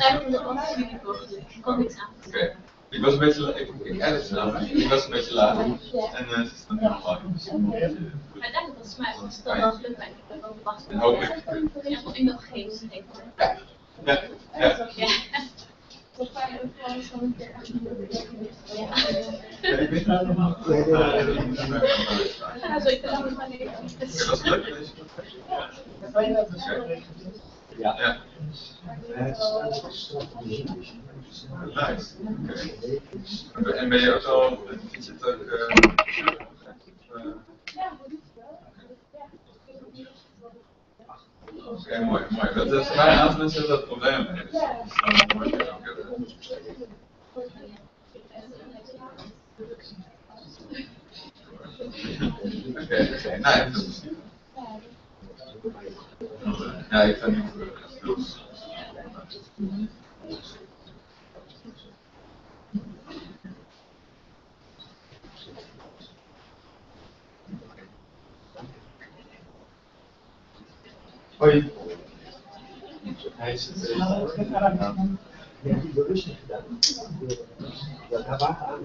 kon niks aan. Oké. Ik was een beetje, ik edit snel, ik was een beetje laat. En ze is dan helemaal lang. Uiteindelijk was het was dan wel gelukt eigenlijk. Ik heb wel verwacht. En hopelijk. Ik nog geen. Ja. Toch fijn ook gewoon zo'n keer. Ja, zo ik kan ook maar niet. Was het leuk? Ja. Nice. Oké. En ben je ook al, vind je het ook, Oké, mooi. Dat is bij een aantal mensen dat probleem mee. Dus dat is dan mooi. Oké. Nou, dat is ja, ik ga nu veel. Hoi. Hij is het. Ja, die bewustzijn gedaan. Dat daar waren aan.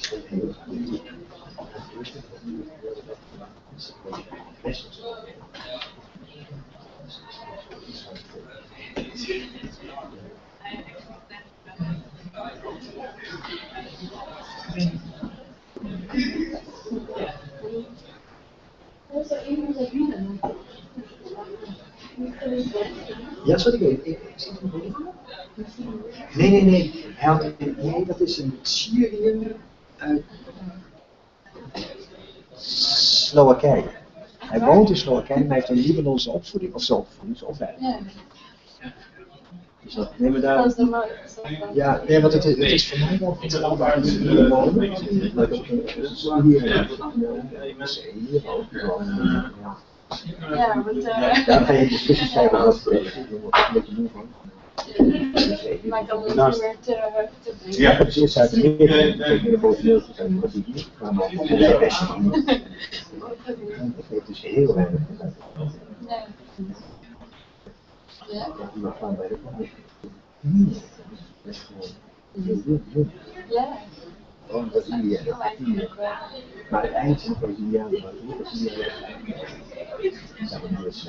Ja, sorry, ik zie het nog niet. Nee. Nee, dat is een Syriër uit Slowakije. Hij woont in Slowakije, maar hij heeft een Libanonse opvoeding, of zo opvoedingsopleiding. Dus dat nemen we daar. Ja, nee, want het is voor mij wel iets anders dan wonen. Maar dat is hier ook. Ja, want daar ga je discussies krijgen wat een beetje moe van. maar ik kan niet meer te Ja, het is eerst uit de origineel te zijn, was ik niet. Maar het is best niet. Het is heel erg. Nee. Ja. Maar gaan bij de Ja. gewoon wat ideaal. Maar het eind is gewoon ideaal. Dat is ideaal. Dat is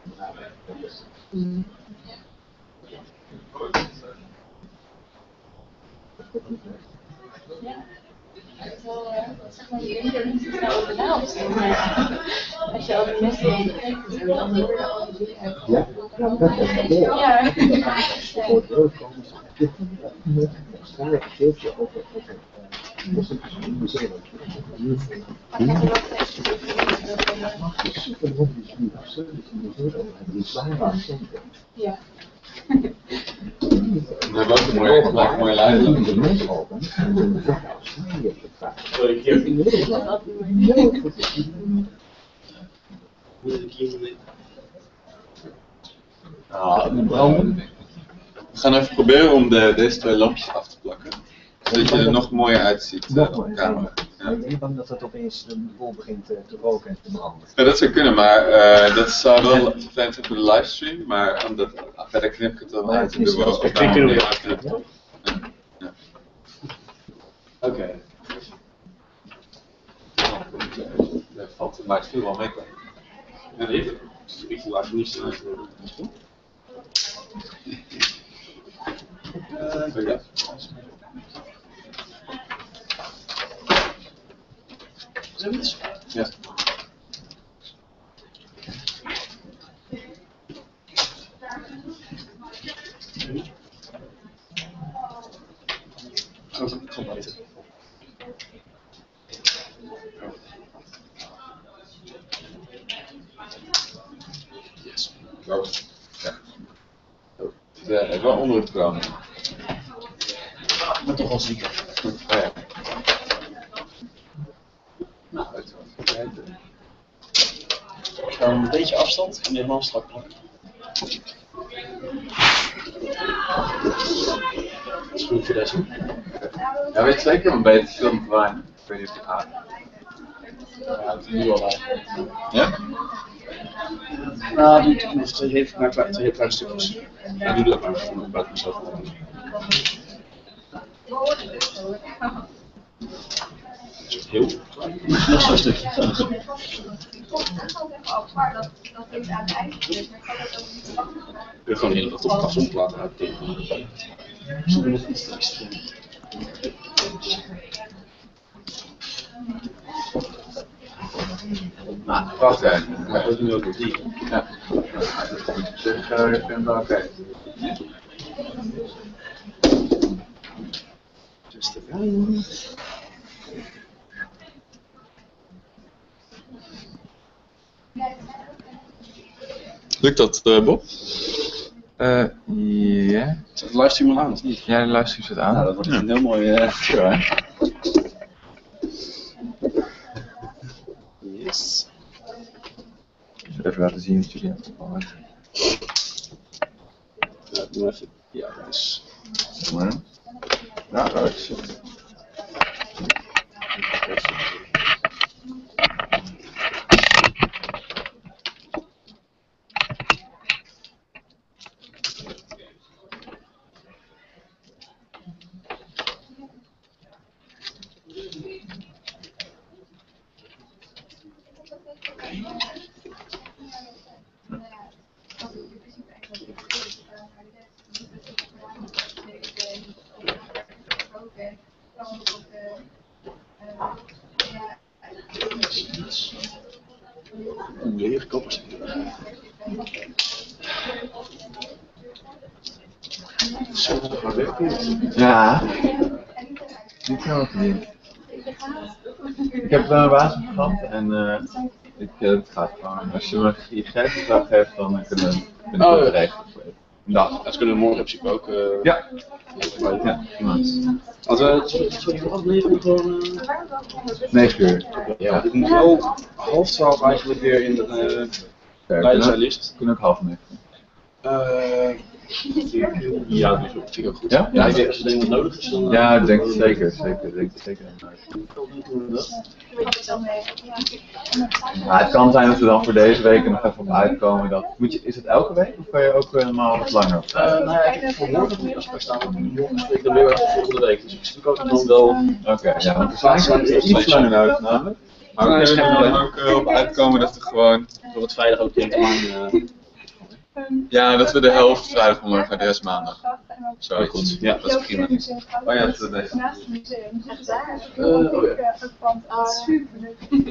Ja. Zeg maar, je denkt er niet zo snel over na of zo, maar als je al die mensen in kijkt, dan hoor je al die dingen uit. ja, dat is wel mooi. Ja. Het wordt heel komisch. Waarschijnlijk een geeltje over museum. Super mooi, die museum, die zware accenten. Ja. We hebben ook een mooie lijn. De mensen open. Australië gevraagd. We gaan even proberen om deze twee lampjes af te plakken. Zodat je er nog mooier uitziet op de camera. Ja. Ik ben bang dat het opeens een boel begint te roken en te branden. Ja, dat zou kunnen, maar dat zou wel vervelend zijn voor de livestream, maar omdat verder knip ik het dan uit en doen we ook Ja. Ja. Oké. Dat valt maar het viel wel mee. En even. Ik laat niet zo. Ja. Zoiets? Ja. Kom maar even. Yes. Ja. Het is wel onder het kraan. Maar toch wel ziek. Ja. Een beetje afstand en helemaal strak plakken. Dat is goed voor deze. Ja, weet je zeker om beter film te wijnen? Ik weet niet of je het gaat. Ja, het is nu al uit. Ja? Nou, die heeft maar twee heel kleine stukjes. Ja, doe dat maar. Buiten mezelf. Heel klein. Nog zo'n stukje. Ik wil gewoon de hele dag op het plafond laten uittekenen. Nou, wacht even. Maar dat doen we ook met die. Ja. Zeg, ik vind wel oké. Dus de wijn. Lukt dat, Bob? Ja. Zet de livestream al aan, of niet? Ja, de livestream zit aan. Nou, dat wordt een heel mooi show, hè? Yes. Even laten zien wat jullie hebben. Ja, doe even. Ja, dat is. Maar. Ja, dat is het. Lege koppers. Zo dat hard werken. Ja. Niet zo verdiend. Ik heb wel een basis gehad en het gaat gewoon. Als je me je gegevens geeft, dan kunnen we Oh, ja. het regelen. Nou, dat kunnen we morgen in principe ook. Ja. Ja, prima. Sorry, voor aflevering gewoon. 9 uur. Ja, dit moet wel half 12 eigenlijk weer in de leiderlijst. Kunnen ook half 9. Ja, dat vind ik ook goed. Ja? Ja, ik denk als je denkt wat nodig is, dan. Ja, ik denk het zeker. Zeker. Ja, het kan zijn dat we dan voor deze week er nog even op uitkomen. Dat, is het elke week of kan je ook helemaal wat langer? Nou ja, ik heb voor morgen een afspraak staan. Morgen spreek ik dan weer over volgende week. Dus ik stuk ook dan wel. Oké, ja, want we zijn iets langer nodig namelijk. Maar we kunnen er dan ook op uitkomen dat we gewoon... Voor het vrijdag ook in te lang. Ja, dat we de helft vrijdag onderweg en de rest maandag. Zo Goed, ja, dat is prima. Oh ja, dat is best. Naast het museum. Dus daar Oh ja. het pand super leuk.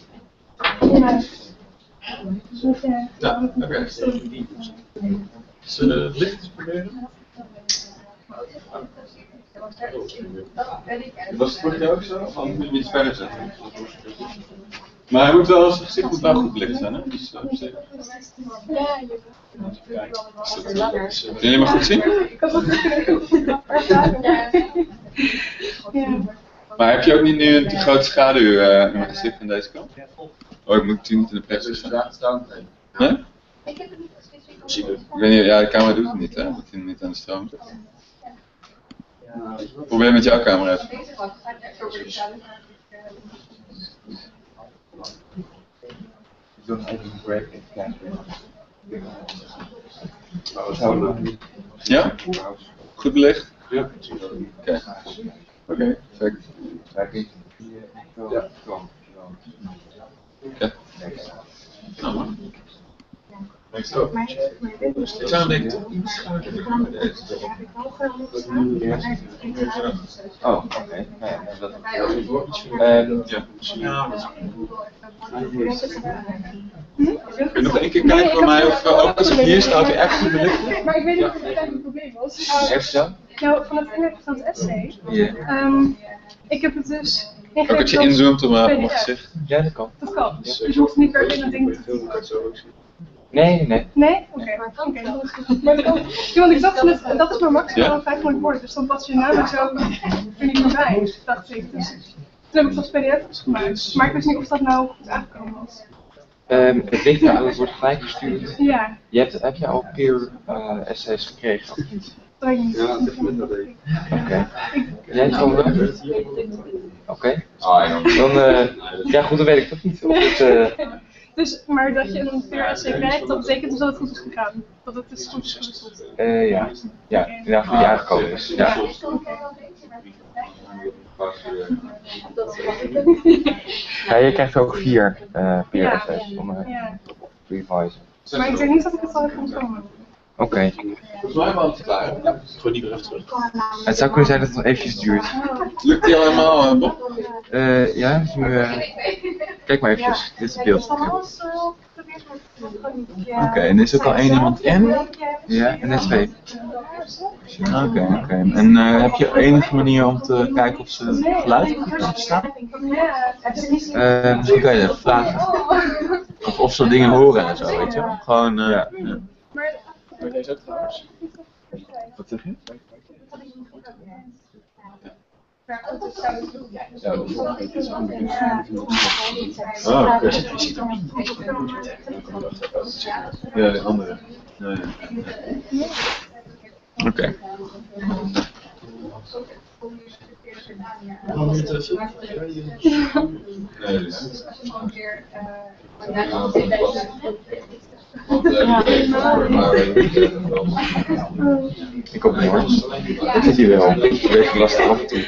Ja, oké. Zullen we het licht eens proberen? Was het voor jou ook zo? Of moet je iets verder zetten? Maar hij moet wel, zijn gezicht moet wel goed licht zijn, hè? Dus, op zich. Ja, Kunnen jullie me goed zien? ik had nog Maar heb je ook niet nu een te grote schaduw in mijn gezicht aan deze kant? Oh, ik moet niet in de pers staan. Ja? Ik heb het niet Zie je. Ik weet niet, ja, de camera doet het niet, hè? Dat hij niet aan de stroom zit. Probeer met jouw camera even. Doe nog even een break en kijken. Ja? Goed belicht? Ja. Oké, perfect. Ja. Oké. Nou man. Ik zou een beetje Oh, oké. Ja, dat Ja. Kun je nog één keer kijken bij mij of ook als ik hier sta, of je echt goed belicht? Maar ik weet niet of het een probleem was. Heeft dan? Nou, van het inhoud van het essay. Ja. Ik heb het dus. Ook dat je inzoomt op mijn gezicht. Ja, dat kan. Dat kan. Dus je hoeft niet per se dat ding te. Nee. Nee? Oké. Dat is goed. Maar dat kan. Ja, want ik dacht net, dat is maar maximaal 500 woorden. Dus dan pas je naam en zo er niet meer bij. Dacht ik. Dus toen heb ik dat PDF gemaakt. Maar ik wist niet of dat nou goed aangekomen was. Het ligt aan, het wordt gelijk gestuurd. Ja. Heb je al peer essays gekregen of niet? Dat weet ik niet. Ja, dat vind ik dat ik. Oké. Jij het al wel? Oké. Ah, ja. Dan, ja goed, dan weet ik dat niet. Of het, Dus, maar dat je een PR-essay krijgt, dat betekent dus dat het goed is gegaan. Dat het is goed gewisseld. Ja. Ja, goed die aangekomen is. Ja. Ja, je krijgt ook 4 PR-essays om te revisen. Maar ik denk niet dat ik het al heb ontvangen. Oké. Volgens mij wel te klaar. Gewoon niet meer terug. Het zou kunnen zijn dat het nog eventjes duurt. Lukt die allemaal, Bob? Ja, dus nu, kijk maar eventjes. Dit is het beeld. Oké, en er is ook al 1 iemand in. Ja, en er 2. Oké. En heb je enige manier om te kijken of ze het geluid goed kan verstaan? Misschien kan je even vragen. Of ze dingen horen en zo, weet je wel. Gewoon, ja. Maar deze ook trouwens. Wat zeg je? Ja, dat is wel een beetje Oh, oké. Ja, de andere. Ja. Oké. Ik ook niet hoor. Dat zit hier wel. Een beetje lastig af en toe.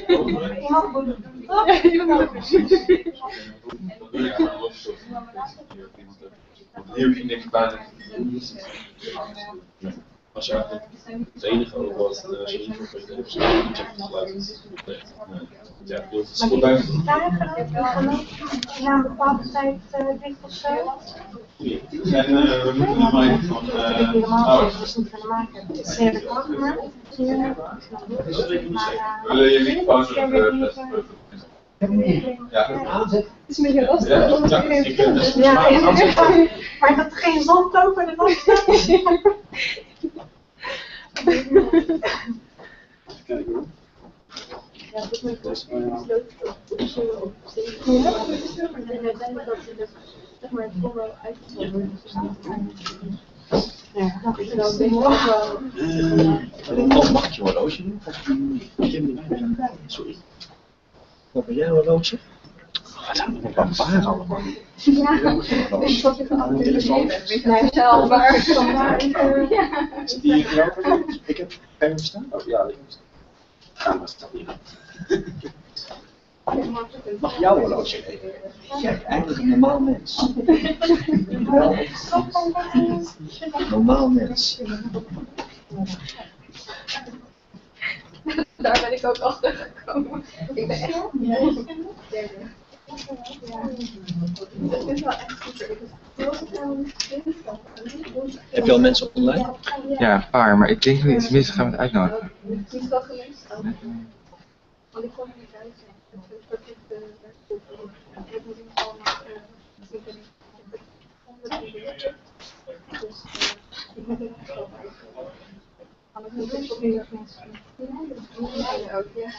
Hier hoef je niks bij. Als je eigenlijk het enige ook wat je niet hebt, check het geluid. Ja, dat is goed bij. Na een bepaalde tijd dicht of zo. En we moeten nog maar even van ouders. Dus niet kunnen maken. Het is zeer belangrijk, maar Willen jullie pauze Ja. Het is een beetje lastig. ja, maar dat er geen zand over de wand staat. Ja, dat moet dus leuk op zo op zeker. En uiteindelijk dat ze dus zeg maar het voorbeeld uitgevoerd. Ja, dat is wel een beetje Mag ik je horloge doen? Sorry. Wat ben jij een horloge? Wat zijn we barbaar allemaal? Ja, ik zat je van andere nee, zelf maar. Zit die hier jou? Ik heb pen staan. Oh ja, dat is. Ja, maar staat niet. Mag jouw horloge even? Kijk, eigenlijk een normaal mens. Wel. Normaal mens. Daar ben ik ook achter gekomen. Ik ben echt derde. Het is wel echt super. Heb je al mensen online? Ja, een paar, maar ik denk niet, tenminste gaan we het uitnodigen. Niet wel gemist. Want ik kon niet uit zijn. Het verplicht werkgroep. Ik moet in ieder geval nog dus ik moet in ieder geval anders moet ik ook niet mensen. Ja, ook ja.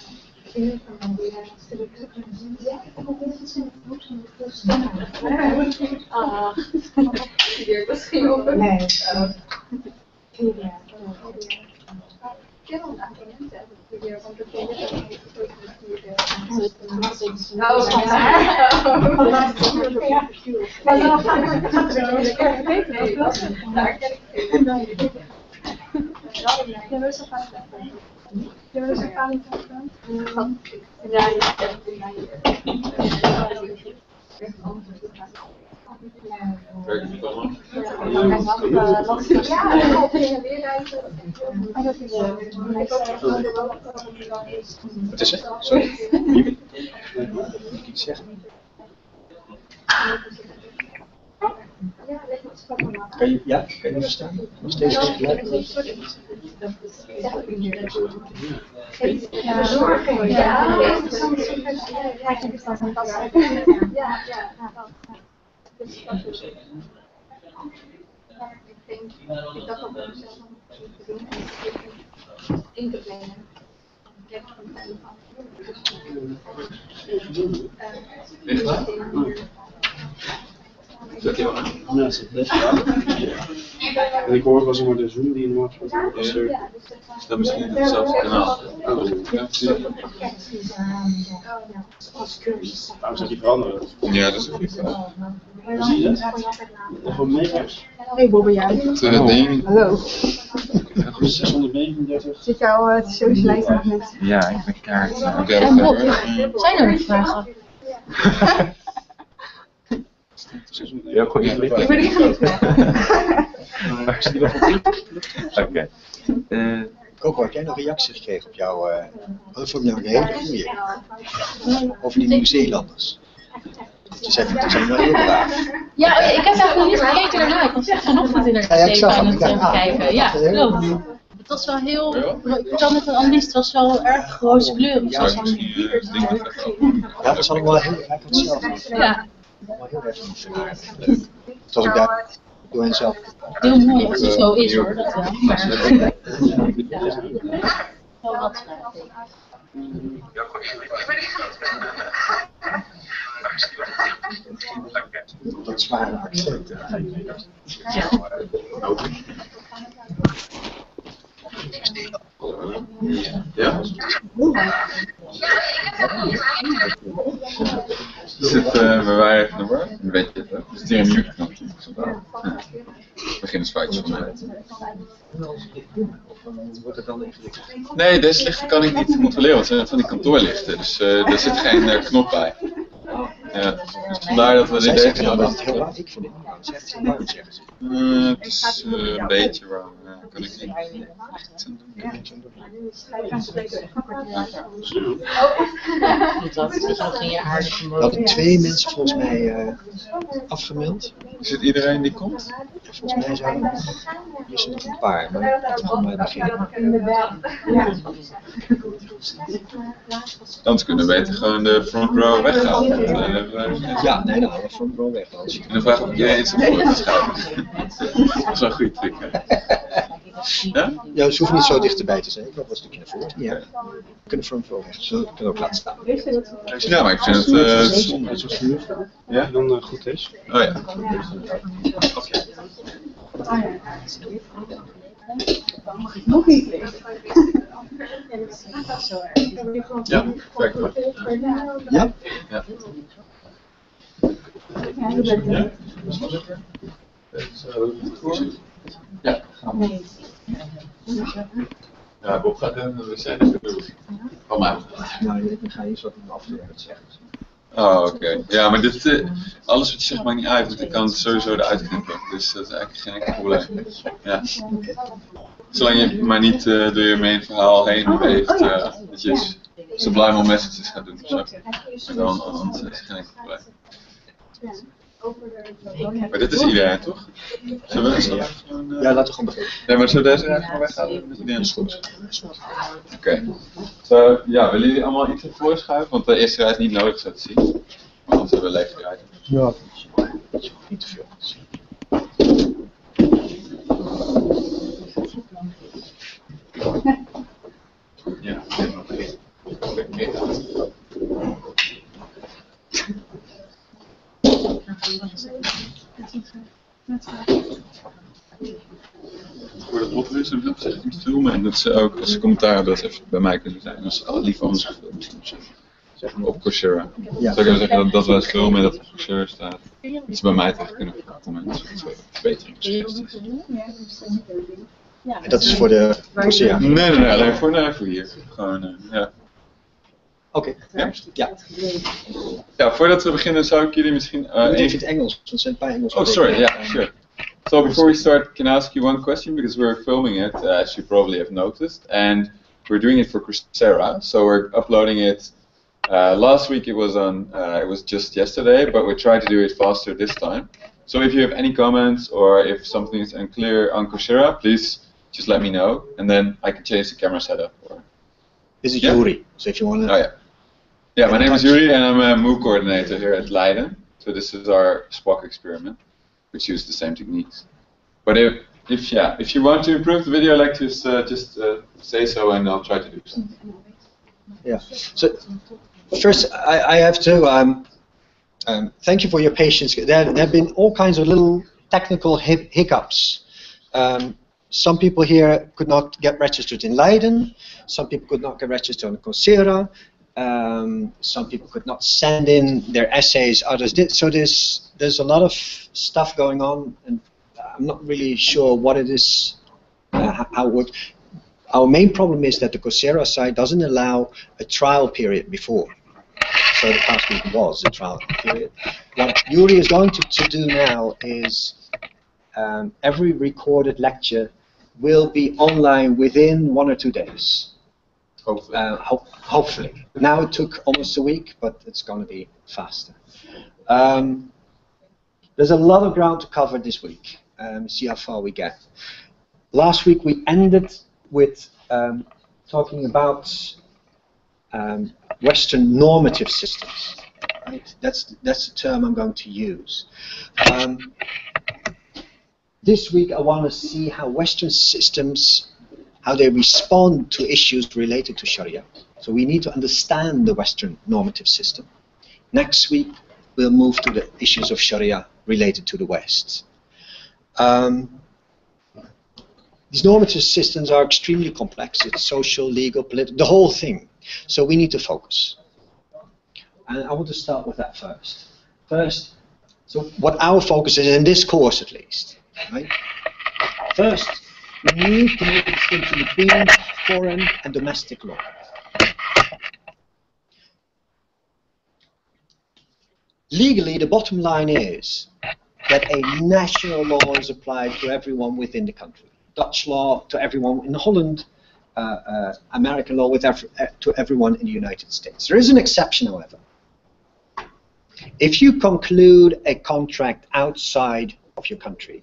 Ah, hier misschien op. Nee. Wat is het? Sorry. Moet ik iets zeggen? Kan je verstaan? Nog steeds geen geluid? Ja, zorgen. Ja, Ik dacht dat we mezelf nog moeten doen en in te plannen. Ik heb gewoon tijd van. Zet je al aan? Ja, dat is best wel. En ik hoor wel maar de Zoom die normaal gesproken Is dat misschien hetzelfde kanaal? Ja, precies. Waarom zou die veranderen? Ja, dat is een goed verhaal. Zie je het? Gewoon megers. Hey Bobbejaar. Het ding. Hallo. 639. Zit jou te socializen nog net? Ja, ik ben kaart. En Bob, zijn er nog vragen? Ja, goed. Ik ben niet geliefd. Oké. Coco, heb jij nog reacties gekregen op jouw... dat vond ik nou een hele goeie. Over die Nieuw-Zeelanders. Je zei, dat zijn wel heel braaf. Ja, ik heb eigenlijk nog niet gekeken daarna. Ik was echt vanochtend in Ja, ik zag aan hem. het Ik dacht, kijken. Ja, dat is heel- klopt. Het was wel heel... Ik zat met een analist, het was wel erg roze kleur. Het was zo'n Ja, dat zal ik wel heel erg hetzelfde. ja, Wel heel erg leuk. Zoals ik daar door hen zelf. heel mooi als het zo is hoor, dat wel. Maar wel wat Dat zware accent. Ja? Zit bij mij even de war? Weet je het, hè? Zit hier een mute-knopje? Begin eens foutjes van mij. Wordt het dan ingewikkeld? Nee, deze lichten kan ik niet controleren, want het zijn van die kantoorlichten, dus er zit geen knop bij. Ja, dus vandaar dat we Zij dit zeggen even dan dat het hadden. heel warm is. Ik vind het niet warm. Zij zeggen het warm, zeggen ze. Het is een beetje warm, kan ik niet echt aan doen. dat is nog in je aardige We hadden 2 mensen volgens mij afgemeld. Is het iedereen die komt? Volgens mij zijn er misschien nog een paar, maar dat gaan we beginnen. Anders kunnen we beter gewoon de front row weghalen. Ja, nee, dan gaan we front row weg. Anders. En dan vraag ik of jij iets voor te schuiven. Dat is wel een goede trick, hè? Ja? Ja, ze hoeven niet zo dichterbij te zijn. Ik loop wel een stukje naar voren. Ja. We kunnen front row weg. Ze kunnen ook laten staan. Ja, maar ik vind het zonde. Als het nu Ja? dan goed is. Oh ja. Oké. Nog niet. Ja, kijk maar. Ja? Ja. Ja. Ja, Bob gaat in de wc. Van mij. Nou, ik ga eerst wat af te zeggen. Oh, oké. Ja, maar dit, alles wat je zegt maakt niet uit, want ik kan het sowieso eruit knippen. Dus dat is eigenlijk geen enkel probleem. Ja. Zolang je maar niet door je main verhaal heen beweegt, dat je subliminal messages gaat doen of zo. Dan anders is het geen enkel probleem. Maar dit is iedereen, toch? Zullen we eens gewoon... Ja, laten we gewoon beginnen. Nee, maar zullen we deze rij gewoon weghalen? Dat is niet aan de school. Oké. So, ja, willen jullie allemaal iets ervoor schuiven? Want de eerste rij is niet nodig zo te zien. Maar anders hebben we leeg rijden. Ja. Niet te veel. Ja. Voor de opleiding zullen we dat zeggen niet filmen en dat ze ook als ze commentaar hebben dat ze even bij mij kunnen zijn als ze al liever anders gefilmd zijn. Zeg maar op Coursera. Ja. Zou ik even zeggen dat we eens filmen en dat het op Coursera staat. Dat ze bij mij terecht kunnen komen en dat soort verbeteringen. En dat is voor de Coursera. Nee, alleen voor hier. Gewoon, ja. Oké. Ja? Ja. Ja, voordat we beginnen zou ik jullie misschien... Even in het Engels, want er zijn een paar Engels. Oh, sorry, yeah, sure. So before we start, can I ask you one question? Because we're filming it, as you probably have noticed, and we're doing it for Coursera. So we're uploading it. Last week it was just yesterday, but we tried to do it faster this time. So if you have any comments or if something is unclear on Coursera, please just let me know, and then I can change the camera setup. Or... Is it Yeah. Yuri? So if you want to... Oh yeah. Yeah, my name is Yuri and I'm a MOOC coordinator here at Leiden. So this is our Spock experiment, which uses the same techniques. But if you want to improve the video, like just say so and I'll try to do so. Yeah. So first, I have to Thank you for your patience. There have been all kinds of little technical hiccups. Some people here could not get registered in Leiden. Some people could not get registered on Coursera. Some people could not send in their essays. Others did. So there's a lot of stuff going on, and I'm not really sure what it is. How it would. Our main problem is that the Coursera site doesn't allow a trial period before. So the past week was a trial period. What Yuri is going to do now is every recorded lecture will be online within 1 or 2 days. Hopefully. Hopefully. Now it took almost a week, but it's going to be faster. There's a lot of ground to cover this week. See how far we get. Last week we ended with talking about Western normative systems. Right? That's the term I'm going to use. This week I want to see how Western systems, how they respond to issues related to Sharia. So we need to understand the Western normative system. Next week we'll move to the issues of Sharia related to the West. These normative systems are extremely complex. It's social, legal, political, the whole thing. So we need to focus. And I want to start with that first. So what our focus is in this course at least. Right? First, we need to make a distinction between foreign and domestic law. Legally, the bottom line is that a national law is applied to everyone within the country. Dutch law to everyone in Holland, American law to everyone in the United States. There is an exception, however. If you conclude a contract outside of your country,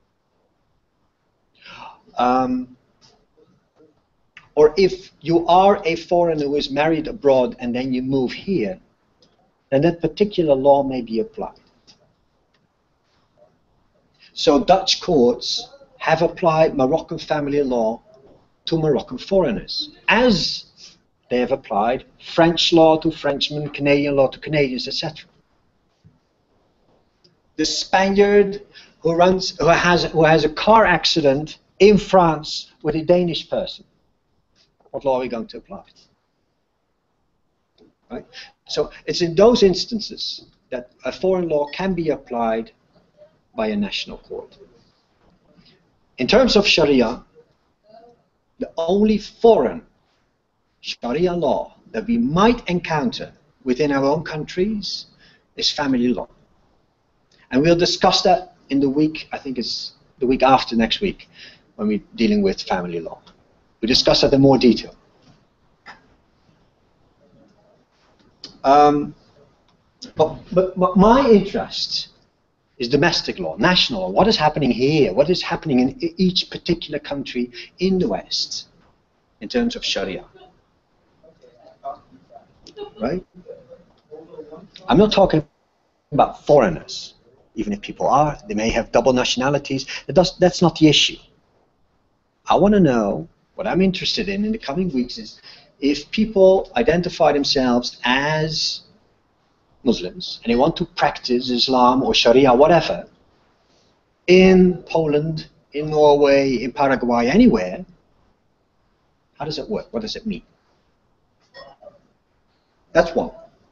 or if you are a foreigner who is married abroad and then you move here, then that particular law may be applied. So Dutch courts have applied Moroccan family law to Moroccan foreigners, as they have applied French law to Frenchmen, Canadian law to Canadians, etc. The Spaniard who has a car accident in France with a Danish person, what law are we going to apply? Right? So it's in those instances that a foreign law can be applied by a national court. In terms of Sharia, the only foreign Sharia law that we might encounter within our own countries is family law. And we'll discuss that in the week, I think it's the week after next week, when we're dealing with family law. We discuss that in more detail. But my interest is domestic law, national law. What is happening here? What is happening in each particular country in the West in terms of Sharia? Right? I'm not talking about foreigners. Even if people are, they may have double nationalities. That's not the issue. I want to know, what I'm interested in the coming weeks is if people identify themselves as Muslims and they want to practice Islam or Sharia, whatever, in Poland, in Norway, in Paraguay, anywhere, how does it work? What does it mean? That's one.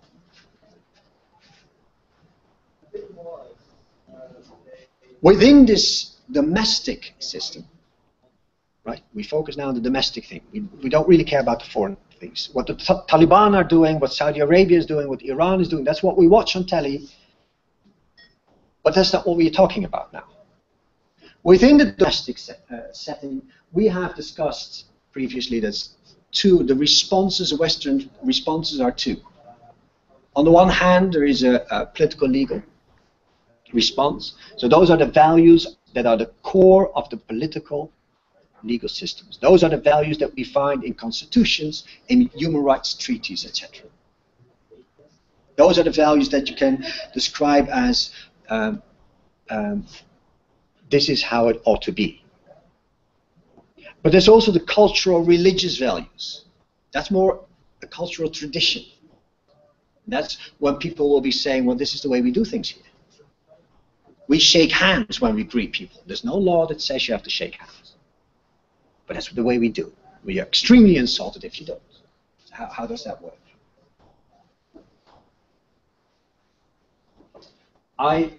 Within this domestic system, right, we focus now on the domestic thing. We don't really care about the foreign things. What the Taliban are doing, what Saudi Arabia is doing, what Iran is doing, that's what we watch on telly. But that's not what we're talking about now. Within the domestic setting, we have discussed previously that the responses, Western responses are two. On the one hand, there is a political legal response. So those are the values that are the core of the political legal systems. Those are the values that we find in constitutions, in human rights treaties, etc. Those are the values that you can describe as this is how it ought to be. But there's also the cultural religious values. That's more a cultural tradition. That's when people will be saying, well, this is the way we do things here. We shake hands when we greet people. There's no law that says you have to shake hands. But that's the way we do. We are extremely insulted if you don't. How does that work? I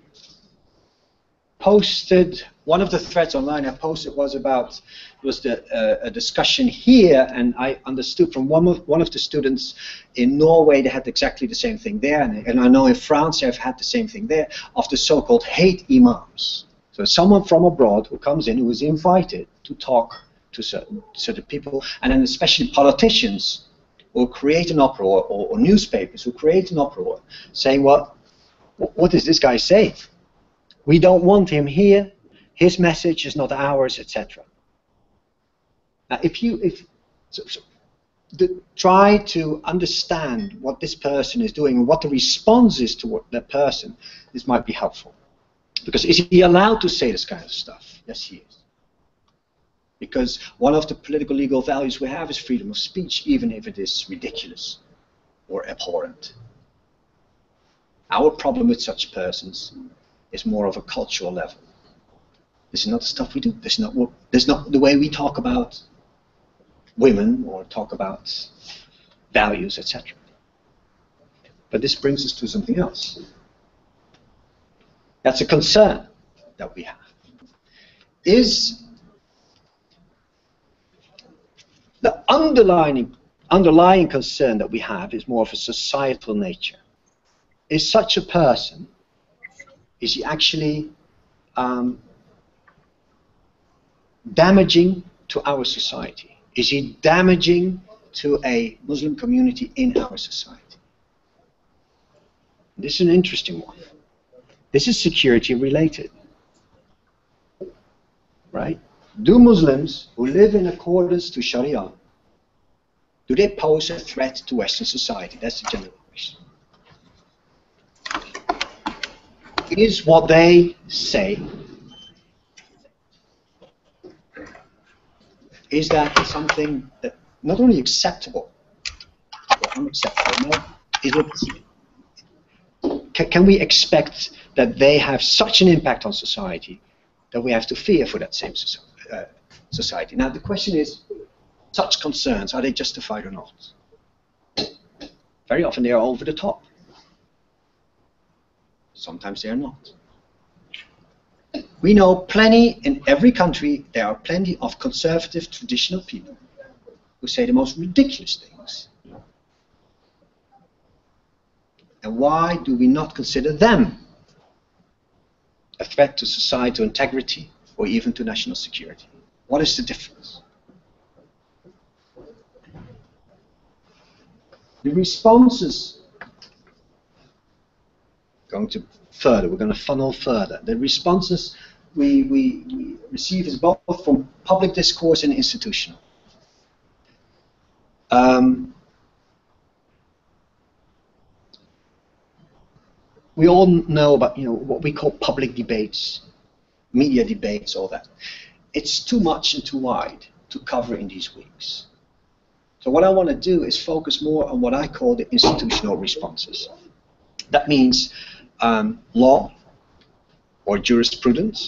posted, one of the threads online I posted was about, a discussion here, and I understood from one of the students in Norway, they had exactly the same thing there, and I know in France they've had the same thing there, of the so-called hate imams. So someone from abroad who comes in, who is invited to talk to certain people, and then especially politicians who create an uproar, or newspapers who create an uproar, saying, well, what does this guy say? We don't want him here. His message is not ours, etc. Now, try to understand what this person is doing and what the response is to that person. This might be helpful. Because is he allowed to say this kind of stuff? Yes, he is. Because one of the political legal values we have is freedom of speech, even if it is ridiculous or abhorrent. Our problem with such persons is more of a cultural level. This is not the stuff we do. This is not the way we talk about women or talk about values, etc. But this brings us to something else. That's a concern that we have. Is the underlying concern that we have is more of a societal nature. Is such a person, is he actually damaging to our society? Is he damaging to a Muslim community in our society? This is an interesting one. This is security related, right? Do Muslims who live in accordance to Sharia, do they pose a threat to Western society? That's the general question. Is what they say, is that something that not only acceptable or unacceptable? No, is it, can we expect that they have such an impact on society that we have to fear for that same society? Now the question is, such concerns, are they justified or not? Very often they are over the top. Sometimes they are not. We know plenty, in every country, there are plenty of conservative, traditional people who say the most ridiculous things. And why do we not consider them a threat to societal integrity or even to national security? What is the difference? The responses, we're going to funnel further. The responses we receive is both from public discourse and institutional. We all know about what we call public debates, media debates, all that. It's too much and too wide to cover in these weeks. So what I want to do is focus more on what I call the institutional responses. That means law or jurisprudence,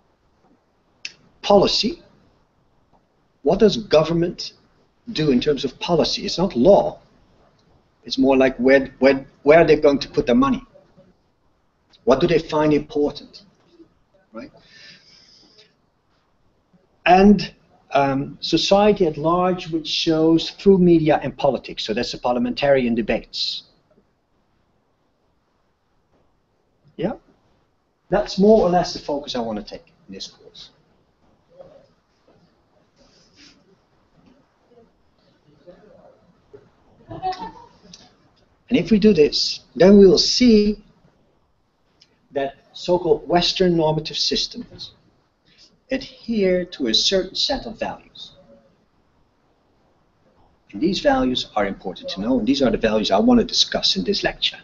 policy. What does government do in terms of policy? It's not law. It's more like where are they going to put their money? What do they find important, right? And society at large, which shows through media and politics. So that's the parliamentarian debates. Yeah, that's more or less the focus I want to take in this course. And if we do this, then we will see that so-called Western normative systems adhere to a certain set of values. And these values are important to know, and these are the values I want to discuss in this lecture.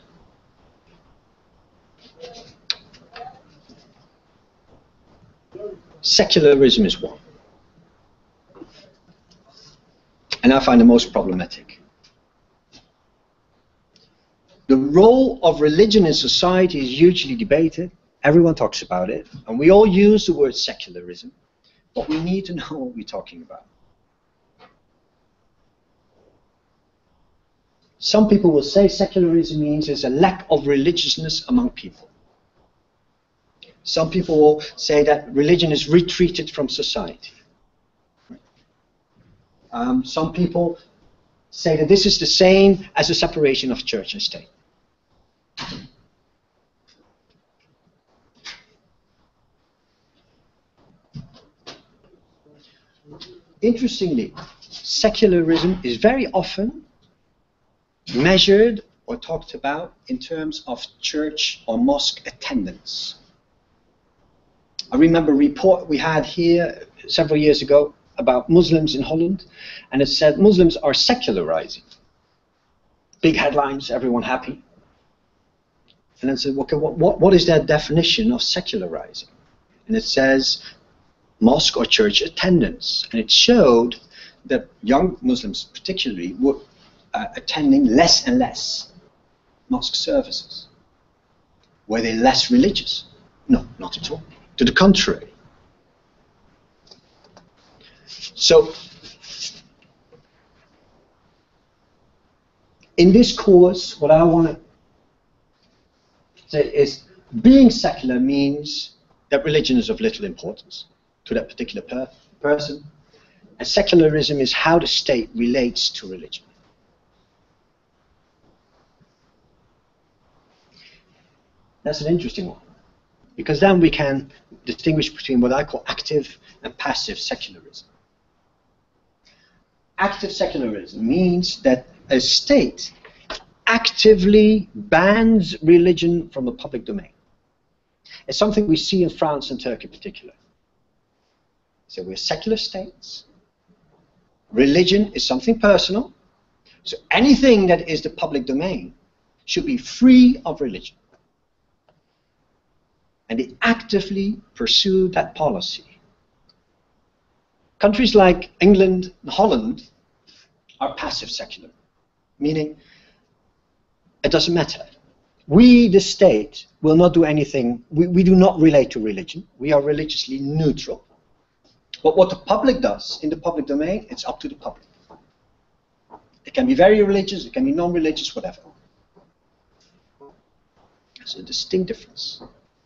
Secularism is one. And I find the most problematic. The role of religion in society is hugely debated. Everyone talks about it, and we all use the word secularism, but we need to know what we're talking about. Some people will say secularism means there's a lack of religiousness among people. Some people will say that religion is retreated from society. Some people say that this is the same as a separation of church and state. Interestingly, secularism is very often measured or talked about in terms of church or mosque attendance. I remember a report we had here several years ago about Muslims in Holland, and it said Muslims are secularizing. Big headlines, everyone happy. And then said, okay, what is that definition of secularizing? And it says mosque or church attendance. And it showed that young Muslims particularly were attending less and less mosque services. Were they less religious? No, not at all. To the contrary. So, in this course, what I want to say is being secular means that religion is of little importance to that particular person, and secularism is how the state relates to religion. That's an interesting one, because then we can distinguish between what I call active and passive secularism. Active secularism means that a state actively bans religion from the public domain. It's something we see in France and Turkey in particular. So we're secular states. Religion is something personal. So anything that is the public domain should be free of religion. And they actively pursue that policy. Countries like England and Holland are passive secular, meaning it doesn't matter. We, the state, will not do anything. We do not relate to religion. We are religiously neutral. But what the public does in the public domain, it's up to the public. It can be very religious, it can be non-religious, whatever. There's a distinct difference.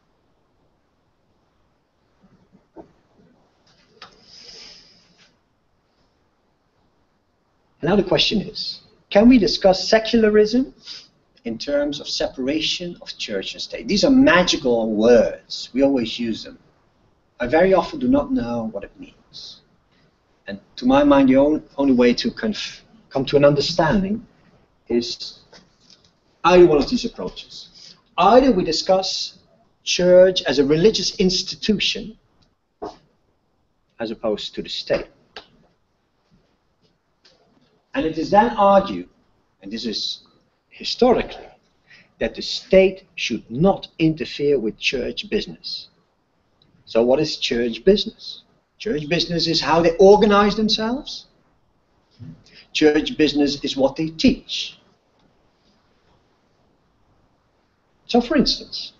Now the question is, can we discuss secularism in terms of separation of church and state? These are magical words. We always use them. I very often do not know what it means. And to my mind, the only way to come to an understanding is either one of these approaches. Either we discuss church as a religious institution as opposed to the state. And it is then argued, and this is historically, that the state should not interfere with church business. So what is church business? Church business is how they organize themselves. Church business is what they teach. So for instance,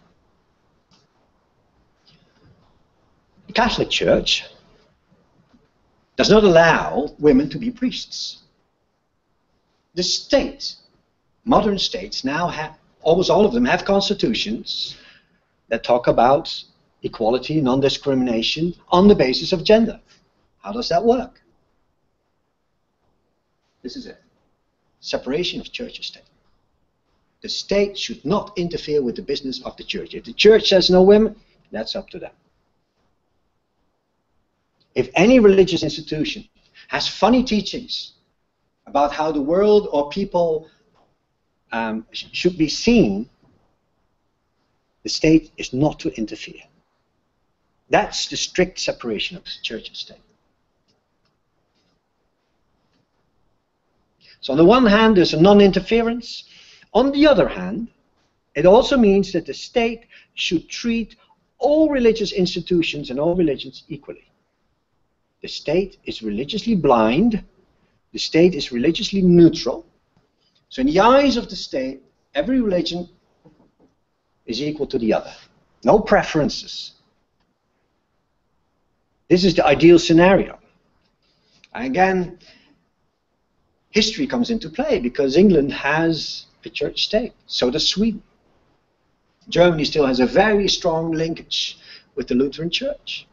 the Catholic Church does not allow women to be priests. The state, modern states now have, almost all of them have constitutions that talk about equality, non-discrimination on the basis of gender. How does that work? This is it. Separation of church and state. The state should not interfere with the business of the church. If the church says no women, that's up to them. If any religious institution has funny teachings about how the world or people should be seen, the state is not to interfere. That's the strict separation of church and state. So on the one hand, there's a non-interference. On the other hand, it also means that the state should treat all religious institutions and all religions equally. The state is religiously blind. The state is religiously neutral. So in the eyes of the state, every religion is equal to the other. No preferences. This is the ideal scenario. Again, history comes into play because England has a church state. So does Sweden. Germany still has a very strong linkage with the Lutheran Church.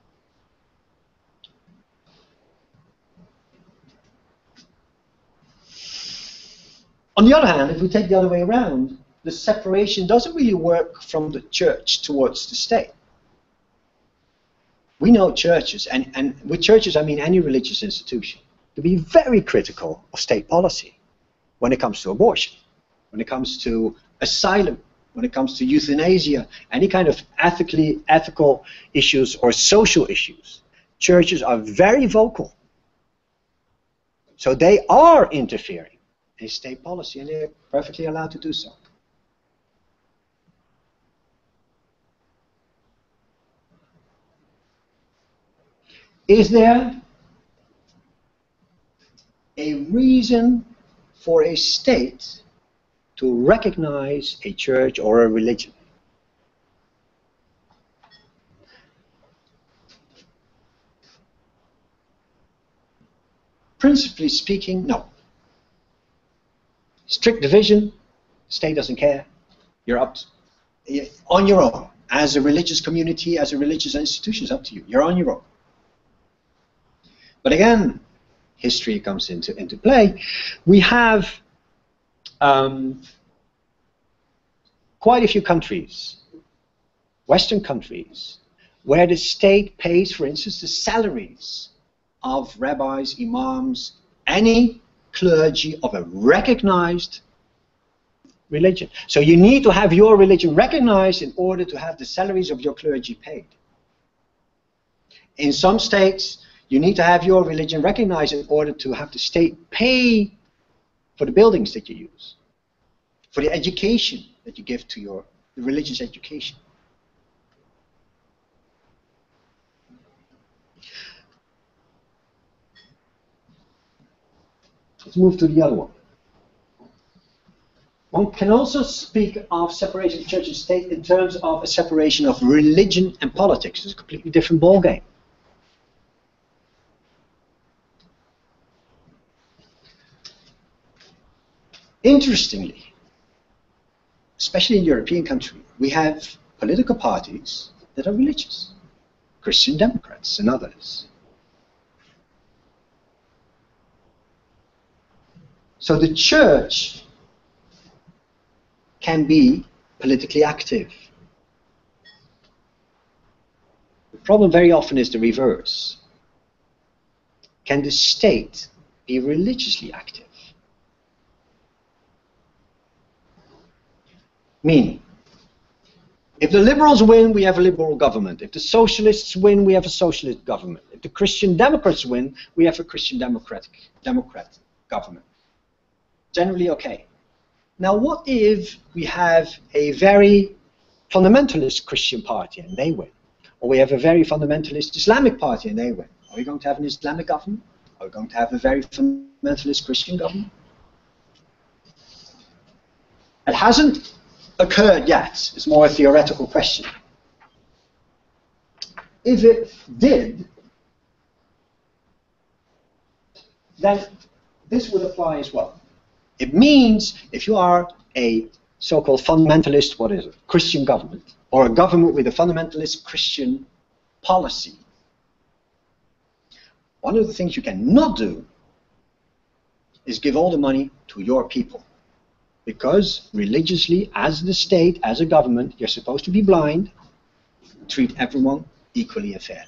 On the other hand, if we take the other way around, the separation doesn't really work from the church towards the state. We know churches, and with churches I mean any religious institution, to be very critical of state policy when it comes to abortion, when it comes to asylum, when it comes to euthanasia, any kind of ethical issues or social issues. Churches are very vocal. So they are interfering in state policy, and they're perfectly allowed to do so. Is there a reason for a state to recognize a church or a religion? Principally speaking, no. Strict division, state doesn't care. You're up to, on your own. As a religious community, as a religious institution, it's up to you. You're on your own. But again, history comes into play. We have quite a few countries, Western countries, where the state pays, for instance, the salaries of rabbis, imams, any clergy of a recognized religion. So you need to have your religion recognized in order to have the salaries of your clergy paid. In some states, you need to have your religion recognized in order to have the state pay for the buildings that you use, for the education that you give to the religious education. Let's move to the other one. One can also speak of separation of church and state in terms of a separation of religion and politics. It's a completely different ballgame. Interestingly, especially in European countries, we have political parties that are religious, Christian Democrats and others. So the church can be politically active. The problem very often is the reverse. Can the state be religiously active? Meaning, if the liberals win, we have a liberal government. If the socialists win, we have a socialist government. If the Christian Democrats win, we have a Christian Democrat government. Generally okay. Now what if we have a very fundamentalist Christian party and they win? Or we have a very fundamentalist Islamic party and they win? Are we going to have an Islamic government? Are we going to have a very fundamentalist Christian government? It hasn't occurred yet. It's more a theoretical question. If it did, then this would apply as well. It means if you are a so-called fundamentalist, what is it, Christian government, or a government with a fundamentalist Christian policy, one of the things you cannot do is give all the money to your people. Because religiously, as the state, as a government, you're supposed to be blind, treat everyone equally and fairly.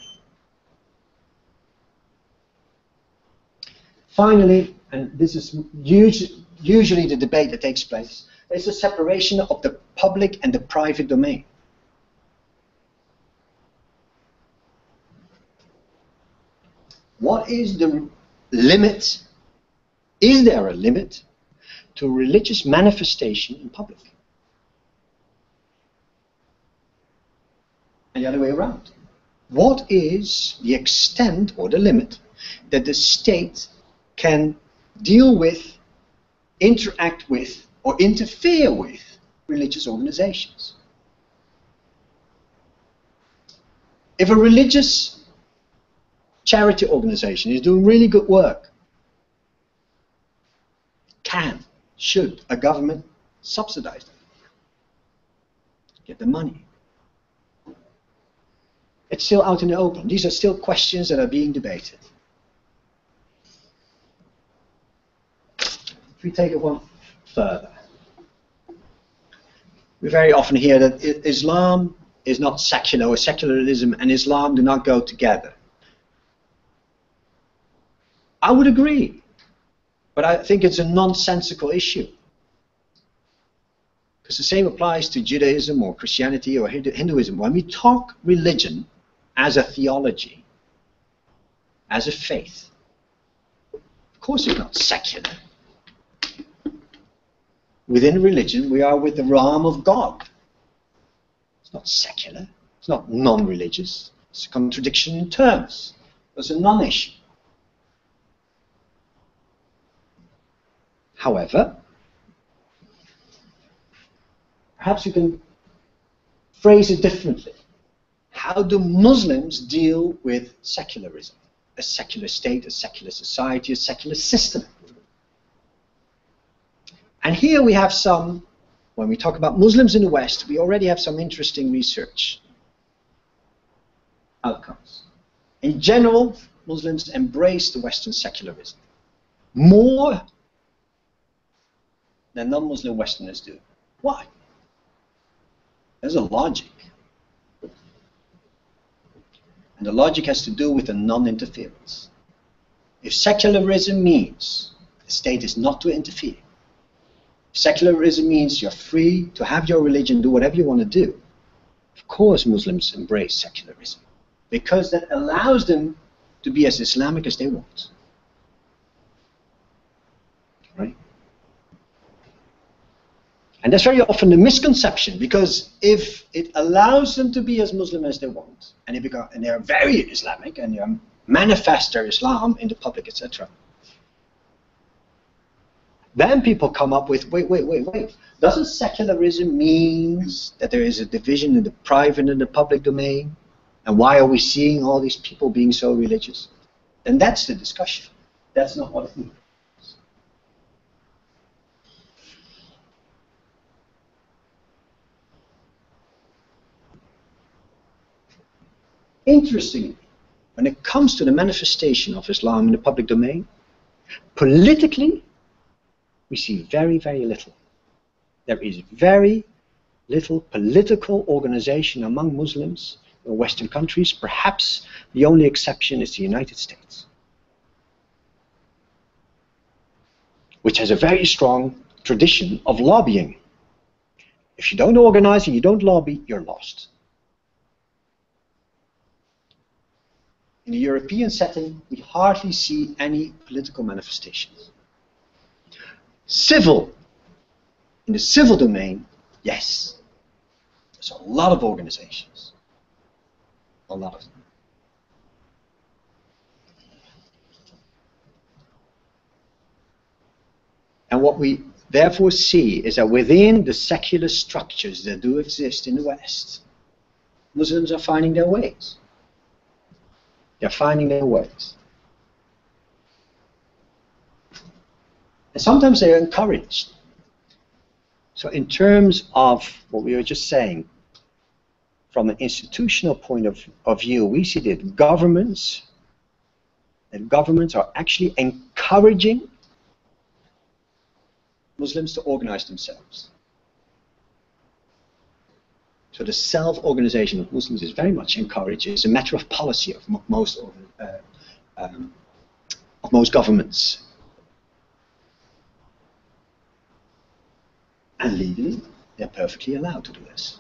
Finally, and this is usually the debate that takes place, is a separation of the public and the private domain. What is the limit? Is there a limit to religious manifestation in public? And the other way around. What is the extent or the limit that the state can deal with, interact with, or interfere with religious organizations. If a religious charity organization is doing really good work, should a government subsidize them? Get the money? It's still out in the open. These are still questions that are being debated. If we take it one further, we very often hear that Islam is not secular, or secularism and Islam do not go together. I would agree, but I think it's a nonsensical issue. Because the same applies to Judaism or Christianity or Hinduism. When we talk religion as a theology, as a faith, of course it's not secular. Within religion, we are with the realm of God. It's not secular. It's not non-religious. It's a contradiction in terms. It's a non-issue. However, perhaps you can phrase it differently. How do Muslims deal with secularism? A secular state, a secular society, a secular system. And here we have some, when we talk about Muslims in the West, we already have some interesting research outcomes. In general, Muslims embrace the Western secularism more than non-Muslim Westerners do. Why? There's a logic. And the logic has to do with the non-interference. If secularism means the state is not to interfere, secularism means you're free to have your religion, do whatever you want to do. Of course Muslims embrace secularism, because that allows them to be as Islamic as they want. Right? And that's very often the misconception, because if it allows them to be as Muslim as they want, and they are very Islamic, and they manifest their Islam in the public, etc., then people come up with, wait. Doesn't secularism mean that there is a division in the private and the public domain? And why are we seeing all these people being so religious? And that's the discussion. That's not what it means. Interestingly, when it comes to the manifestation of Islam in the public domain, politically, we see very, very little. There is very little political organization among Muslims in Western countries. Perhaps the only exception is the United States, which has a very strong tradition of lobbying. If you don't organize and you don't lobby, you're lost. In the European setting, we hardly see any political manifestations. Civil, in the civil domain, yes. There's a lot of organizations. A lot of them. And what we therefore see is that within the secular structures that do exist in the West, Muslims are finding their ways. They're finding their ways. And sometimes they're encouraged. So in terms of what we were just saying, from an institutional point of view, we see that governments are actually encouraging Muslims to organize themselves. So the self-organization of Muslims is very much encouraged. It's a matter of policy of most governments. And legally, they're perfectly allowed to do this.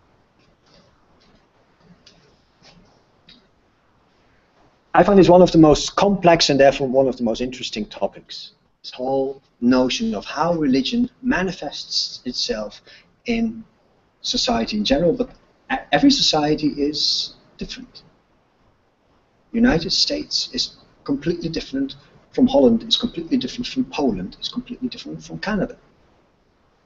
I find this one of the most complex and therefore one of the most interesting topics. This whole notion of how religion manifests itself in society in general, but every society is different. United States is completely different from Holland, it's completely different from Poland, it's completely different from Canada.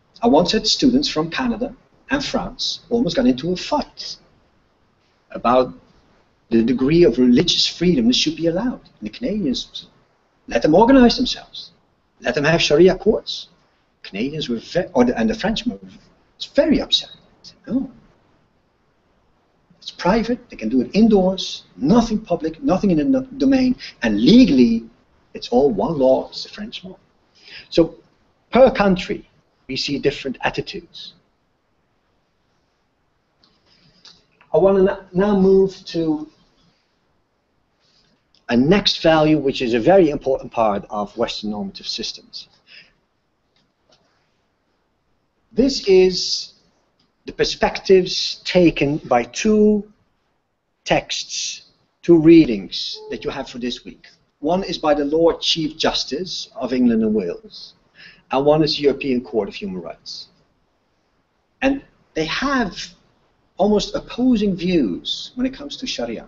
I once had students from Canada and France almost got into a fight about the degree of religious freedom that should be allowed. And the Canadians, let them organize themselves. Let them have Sharia courts. Canadians were and the French were very upset. Said, no. It's private, they can do it indoors, nothing public, nothing in the domain, and legally, it's all one law, it's the French law. So, per country, we see different attitudes. I want to now move to a next value, which is a very important part of Western normative systems. This is the perspectives taken by two texts, two readings that you have for this week. One is by the Lord Chief Justice of England and Wales, and one is the European Court of Human Rights. And they have almost opposing views when it comes to Sharia.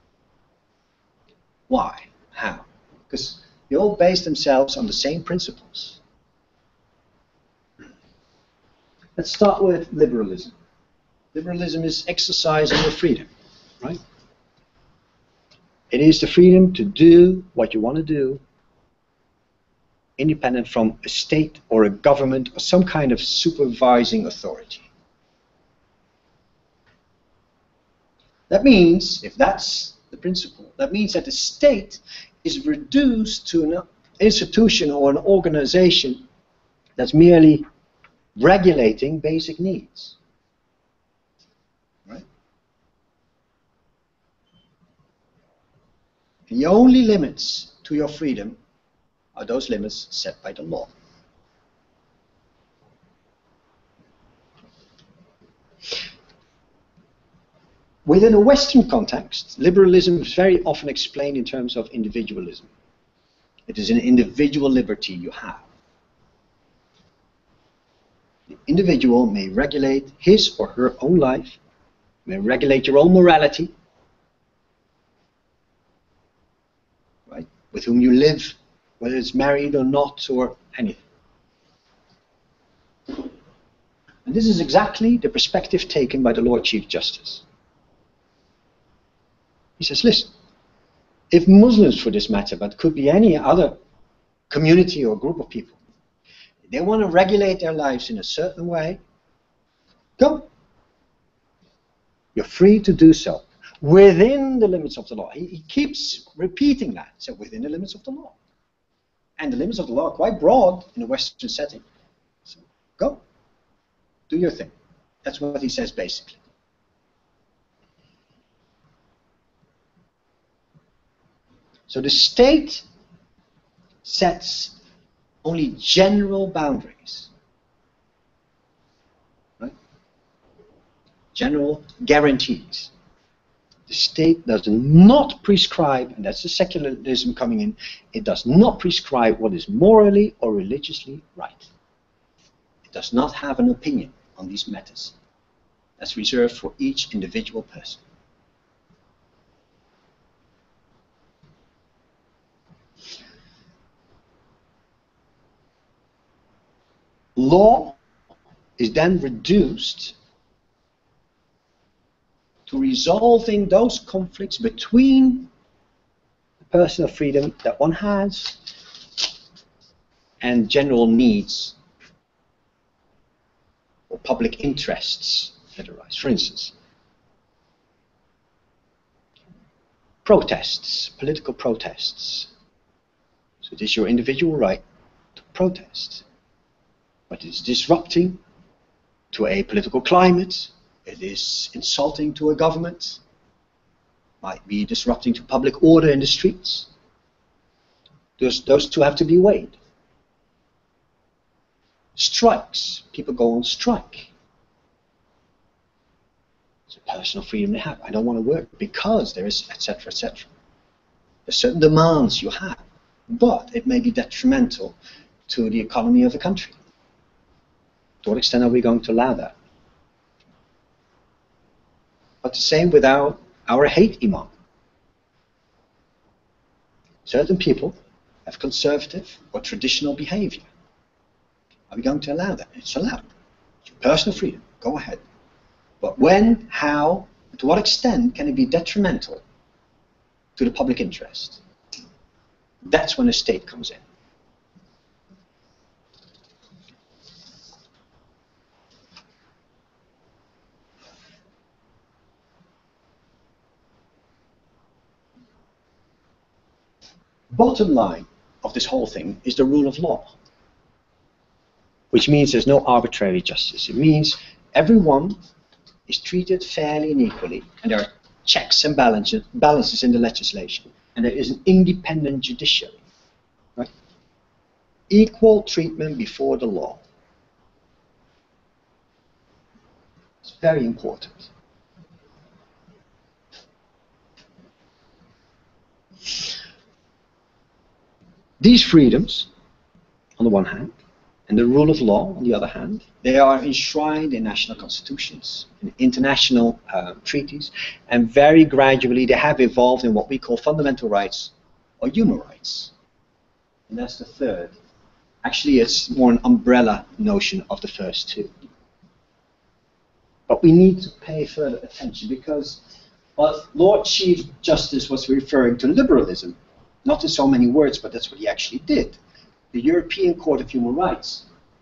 Why? How? Because they all base themselves on the same principles. Let's start with liberalism. Liberalism is exercising your freedom, right? It is the freedom to do what you want to do, independent from a state or a government or some kind of supervising authority. That means, if that's the principle, that means that the state is reduced to an institution or an organization that's merely regulating basic needs. Right? The only limits to your freedom are those limits set by the law. Within a Western context, liberalism is very often explained in terms of individualism. It is an individual liberty you have. The individual may regulate his or her own life, may regulate your own morality, right? With whom you live, whether it's married or not, or anything. And this is exactly the perspective taken by the Lord Chief Justice. He says, listen, if Muslims, for this matter, but could be any other community or group of people, they want to regulate their lives in a certain way, go. You're free to do so, within the limits of the law. He keeps repeating that, so within the limits of the law. And the limits of the law are quite broad in a Western setting. So go, do your thing. That's what he says basically. So the state sets only general boundaries, right? General guarantees. The state does not prescribe, and that's the secularism coming in, it does not prescribe what is morally or religiously right. It does not have an opinion on these matters. That's reserved for each individual person. Law is then reduced to resolving those conflicts between the personal freedom that one has and general needs or public interests that arise. For instance, protests, political protests. So it is your individual right to protest. But it's disrupting to a political climate, it is insulting to a government, might be disrupting to public order in the streets. Those two have to be weighed. Strikes, people go on strike. It's a personal freedom they have. I don't want to work because there is, etc., etc. There's certain demands you have, but it may be detrimental to the economy of the country. To what extent are we going to allow that? But the same with our hate imam. Certain people have conservative or traditional behavior. Are we going to allow that? It's allowed. Personal freedom, go ahead. But when, how, to what extent can it be detrimental to the public interest? That's when the state comes in. Bottom line of this whole thing is the rule of law, which means there's no arbitrary justice. It means everyone is treated fairly and equally, and there are checks and balances in the legislation, and there is an independent judiciary. Right? Equal treatment before the law. It's very important. These freedoms, on the one hand, and the rule of law, on the other hand, they are enshrined in national constitutions, in international treaties, and very gradually they have evolved in what we call fundamental rights or human rights. And that's the third. Actually, it's more an umbrella notion of the first two. But we need to pay further attention because what Lord Chief Justice was referring to liberalism, not in so many words, but that's what he actually did. The European Court of Human Rights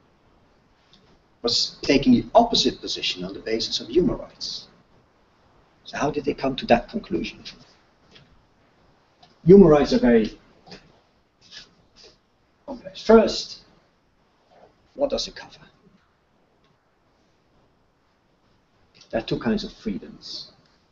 was taking the opposite position on the basis of human rights. So how did they come to that conclusion? Human rights are very complex. First, what does it cover? There are two kinds of freedoms.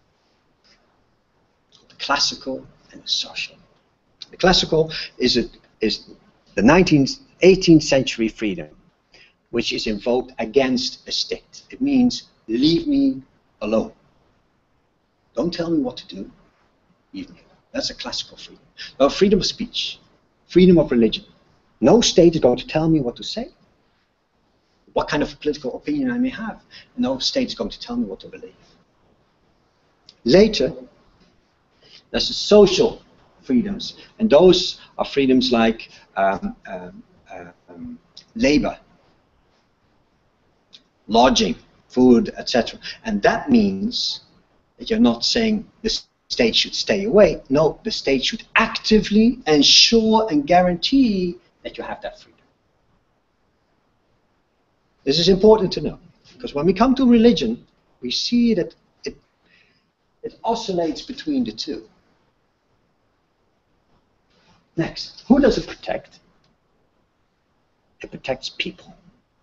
The classical and the social. The classical is the 18th century freedom, which is invoked against a state. It means, leave me alone. Don't tell me what to do, leave me alone. That's a classical freedom. Now, freedom of speech, freedom of religion. No state is going to tell me what to say, what kind of political opinion I may have. No state is going to tell me what to believe. Later, there's the social freedoms, and those are freedoms like labor, lodging, food, etc. And that means that you're not saying the state should stay away. No, the state should actively ensure and guarantee that you have that freedom. This is important to know, because when we come to religion, we see that it oscillates between the two. Next, who does it protect? It protects people.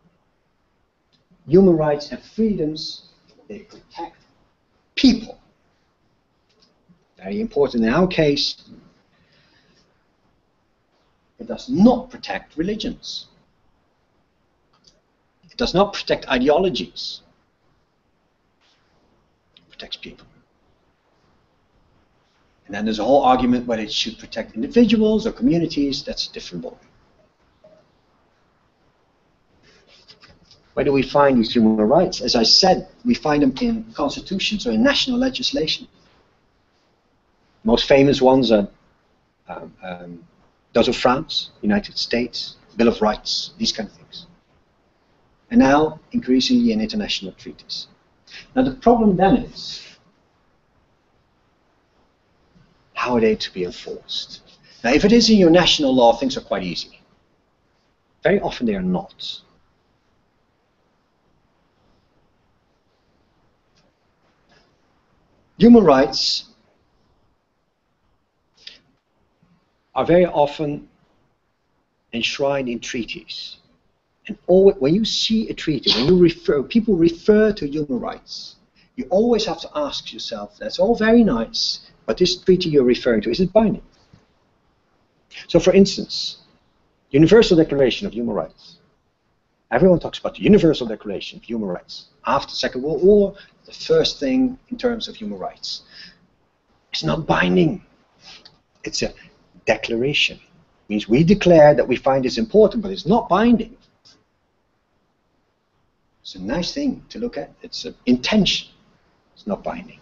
Human rights and freedoms, they protect people. Very important in our case. It does not protect religions. It does not protect ideologies. It protects people. And then there's a whole argument whether it should protect individuals or communities. That's a different ballgame. Where do we find these human rights? As I said, we find them in constitutions or in national legislation. Most famous ones are those of France, United States, Bill of Rights, these kind of things. And now, increasingly in international treaties. Now the problem then is, how are they to be enforced? Now if it is in your national law, things are quite easy. Very often they are not. Human rights are very often enshrined in treaties. And when you see a treaty, when people refer to human rights, you always have to ask yourself, that's all very nice, but this treaty you're referring to, is it binding? So for instance, Universal Declaration of Human Rights. Everyone talks about the Universal Declaration of Human Rights. After the Second World War, the first thing in terms of human rights. It's not binding. It's a declaration. It means we declare that we find this important, but it's not binding. It's a nice thing to look at. It's an intention. It's not binding.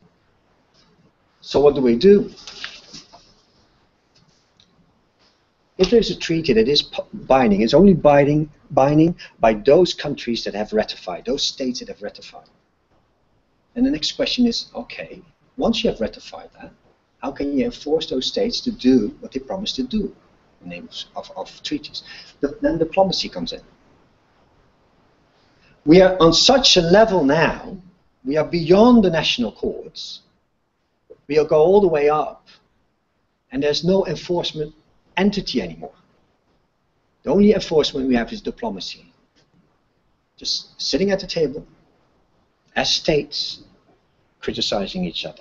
So what do we do? if there's a treaty that is binding, it's only binding by those countries that have ratified, those states that have ratified. And the next question is, okay, once you have ratified that, how can you enforce those states to do what they promised to do in the name of treaties? Then diplomacy comes in. We are on such a level now, we are beyond the national courts, we'll go all the way up, and there's no enforcement entity anymore. The only enforcement we have is diplomacy. Just sitting at the table, as states, criticizing each other.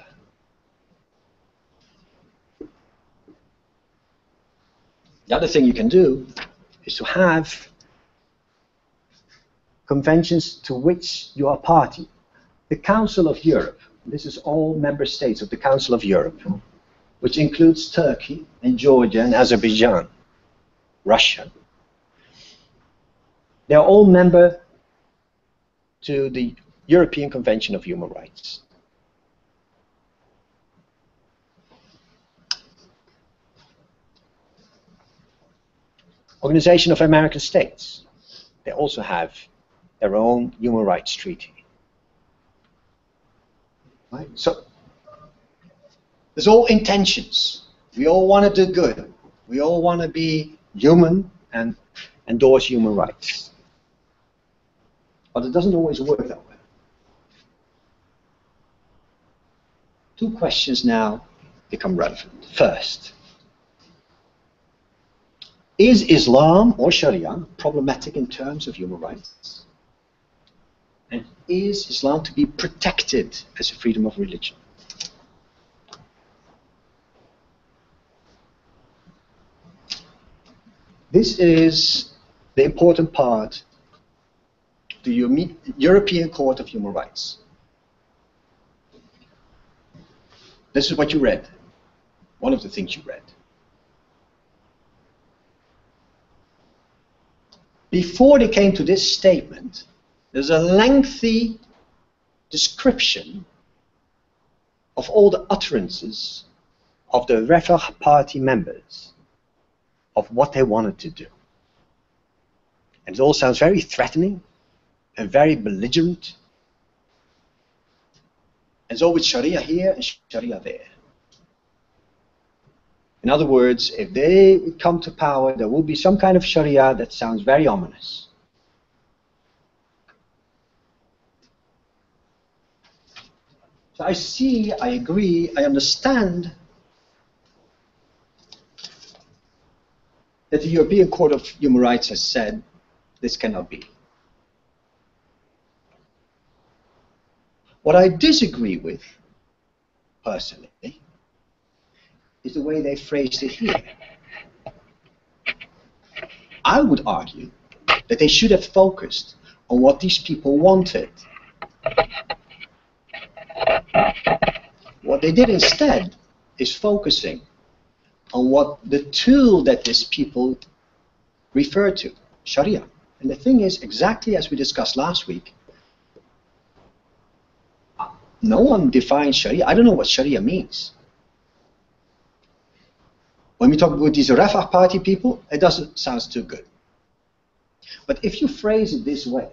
The other thing you can do is to have conventions to which you are party. The Council of Europe, this is all member states of the Council of Europe, which includes Turkey and Georgia and Azerbaijan, Russia. They're all member to the European Convention of Human Rights. Organization of American States, they also have their own human rights treaty. Right? So there's all intentions. We all want to do good. We all want to be human and endorse human rights. But it doesn't always work that way. Two questions now become relevant. First, is Islam or Sharia problematic in terms of human rights? And is Islam to be protected as a freedom of religion? This is the important part of the European Court of Human Rights. This is what you read. One of the things you read. Before they came to this statement, there's a lengthy description of all the utterances of the Refah Party members of what they wanted to do. And it all sounds very threatening and very belligerent. There's always Sharia here and Sharia there. In other words, if they come to power, there will be some kind of Sharia that sounds very ominous. So I see, I agree, I understand that the European Court of Human Rights has said this cannot be. What I disagree with, personally, is the way they phrased it here. I would argue that they should have focused on what these people wanted. What they did instead is focusing on what the tool that these people refer to, Sharia. And the thing is, exactly as we discussed last week, no one defines Sharia. I don't know what Sharia means. When we talk about these Refah Party people, it doesn't sound too good. But if you phrase it this way,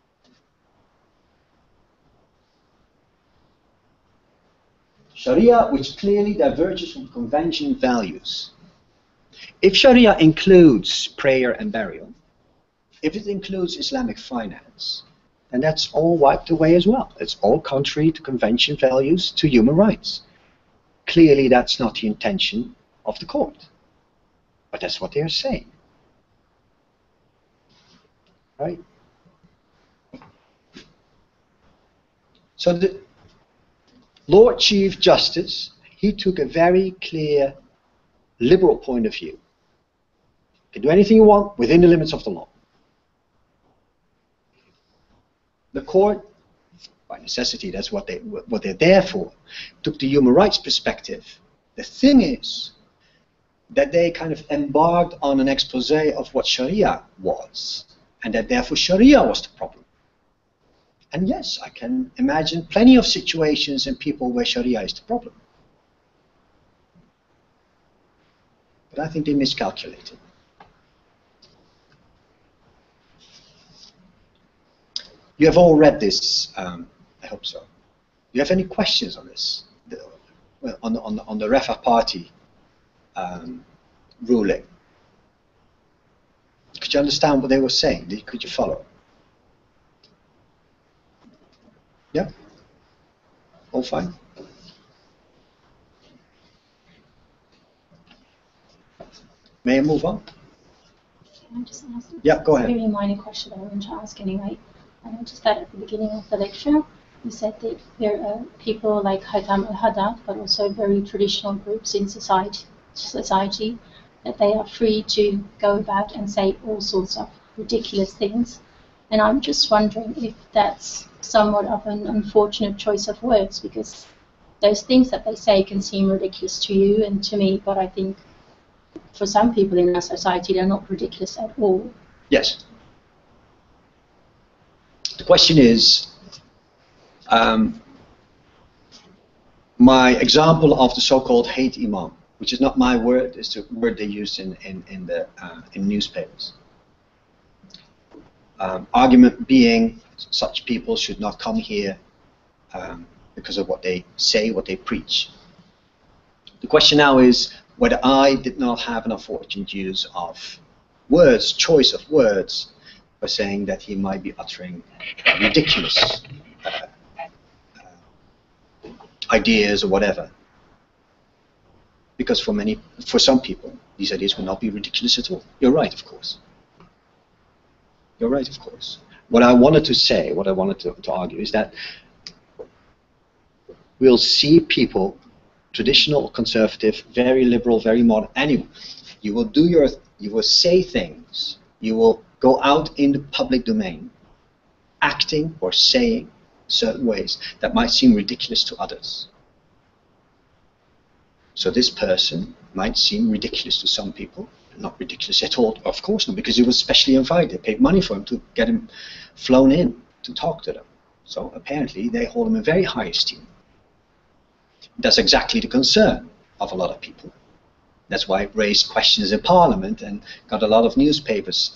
Sharia, which clearly diverges from convention values. If Sharia includes prayer and burial, if it includes Islamic finance, then that's all wiped away as well. It's all contrary to convention values, to human rights. Clearly, that's not the intention of the court. But that's what they are saying. Right? So the Lord Chief Justice, he took a very clear liberal point of view. You can do anything you want within the limits of the law. The court, by necessity, that's what they're there for, took the human rights perspective. The thing is that they kind of embarked on an expose of what Sharia was, and that therefore Sharia was the problem. And yes, I can imagine plenty of situations and people where Sharia is the problem. But I think they miscalculated. You have all read this, I hope so. Do you have any questions on this? On the Rafah Party ruling? Could you understand what they were saying? Could you follow? Yeah? All fine? May I move on? Can I just ask? Yeah, go ahead. It's a very minor question I want to ask anyway. I noticed that at the beginning of the lecture, you said that there are people like Haitham al-Haddad, but also very traditional groups in society, that they are free to go about and say all sorts of ridiculous things. And I'm just wondering if that's somewhat of an unfortunate choice of words, because those things that they say can seem ridiculous to you and to me, but I think for some people in our society, they're not ridiculous at all. Yes. The question is, my example of the so-called hate imam, which is not my word, it's the word they use in newspapers. Argument being, such people should not come here because of what they say, what they preach. The question now is whether I did not have an unfortunate use of words, choice of words, by saying that he might be uttering ridiculous ideas or whatever. Because for some people, these ideas will not be ridiculous at all. You're right, of course. You're right, of course. What I wanted to say, what I wanted to argue is that we'll see people, traditional, conservative, very liberal, very modern, anyway, you will say things, you will go out in the public domain, acting or saying certain ways that might seem ridiculous to others. So this person might seem ridiculous to some people, not ridiculous at all, of course not, because he was specially invited. They paid money for him to get him flown in to talk to them. So apparently they hold him in very high esteem. That's exactly the concern of a lot of people. That's why it raised questions in Parliament and got a lot of newspapers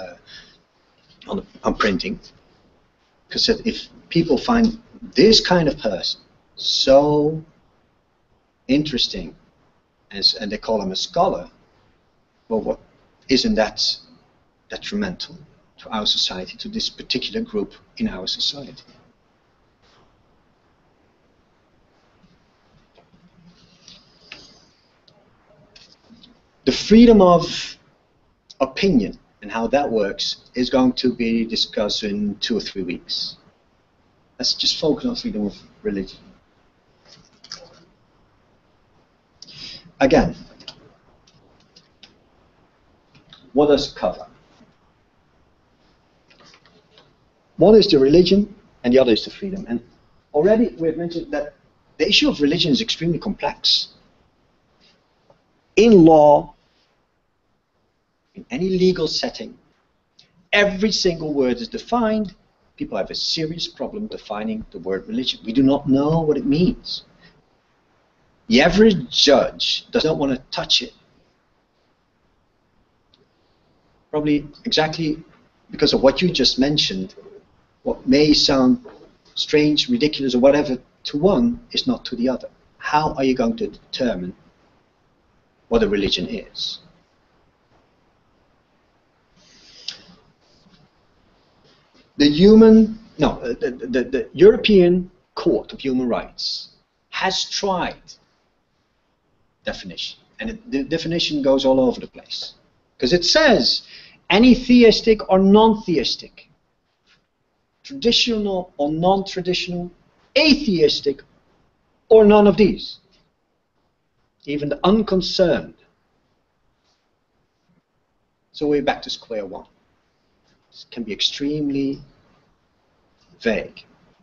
on printing. Because if people find this kind of person so interesting, and they call him a scholar, well, what isn't that detrimental to our society, to this particular group in our society? The freedom of opinion and how that works is going to be discussed in 2 or 3 weeks. Let's just focus on freedom of religion. Again, what does it cover? One is the religion and the other is the freedom. And already we've mentioned that the issue of religion is extremely complex. In law, in any legal setting, every single word is defined. People have a serious problem defining the word religion. We do not know what it means. The average judge does not want to touch it. Probably exactly because of what you just mentioned. What may sound strange, ridiculous, or whatever to one is not to the other. How are you going to determine what a religion is? The European Court of Human Rights has tried definition, and the definition goes all over the place, because it says any theistic or non-theistic, traditional or non-traditional, atheistic or none of these, even the unconcerned. So we're back to square one. This can be extremely vague.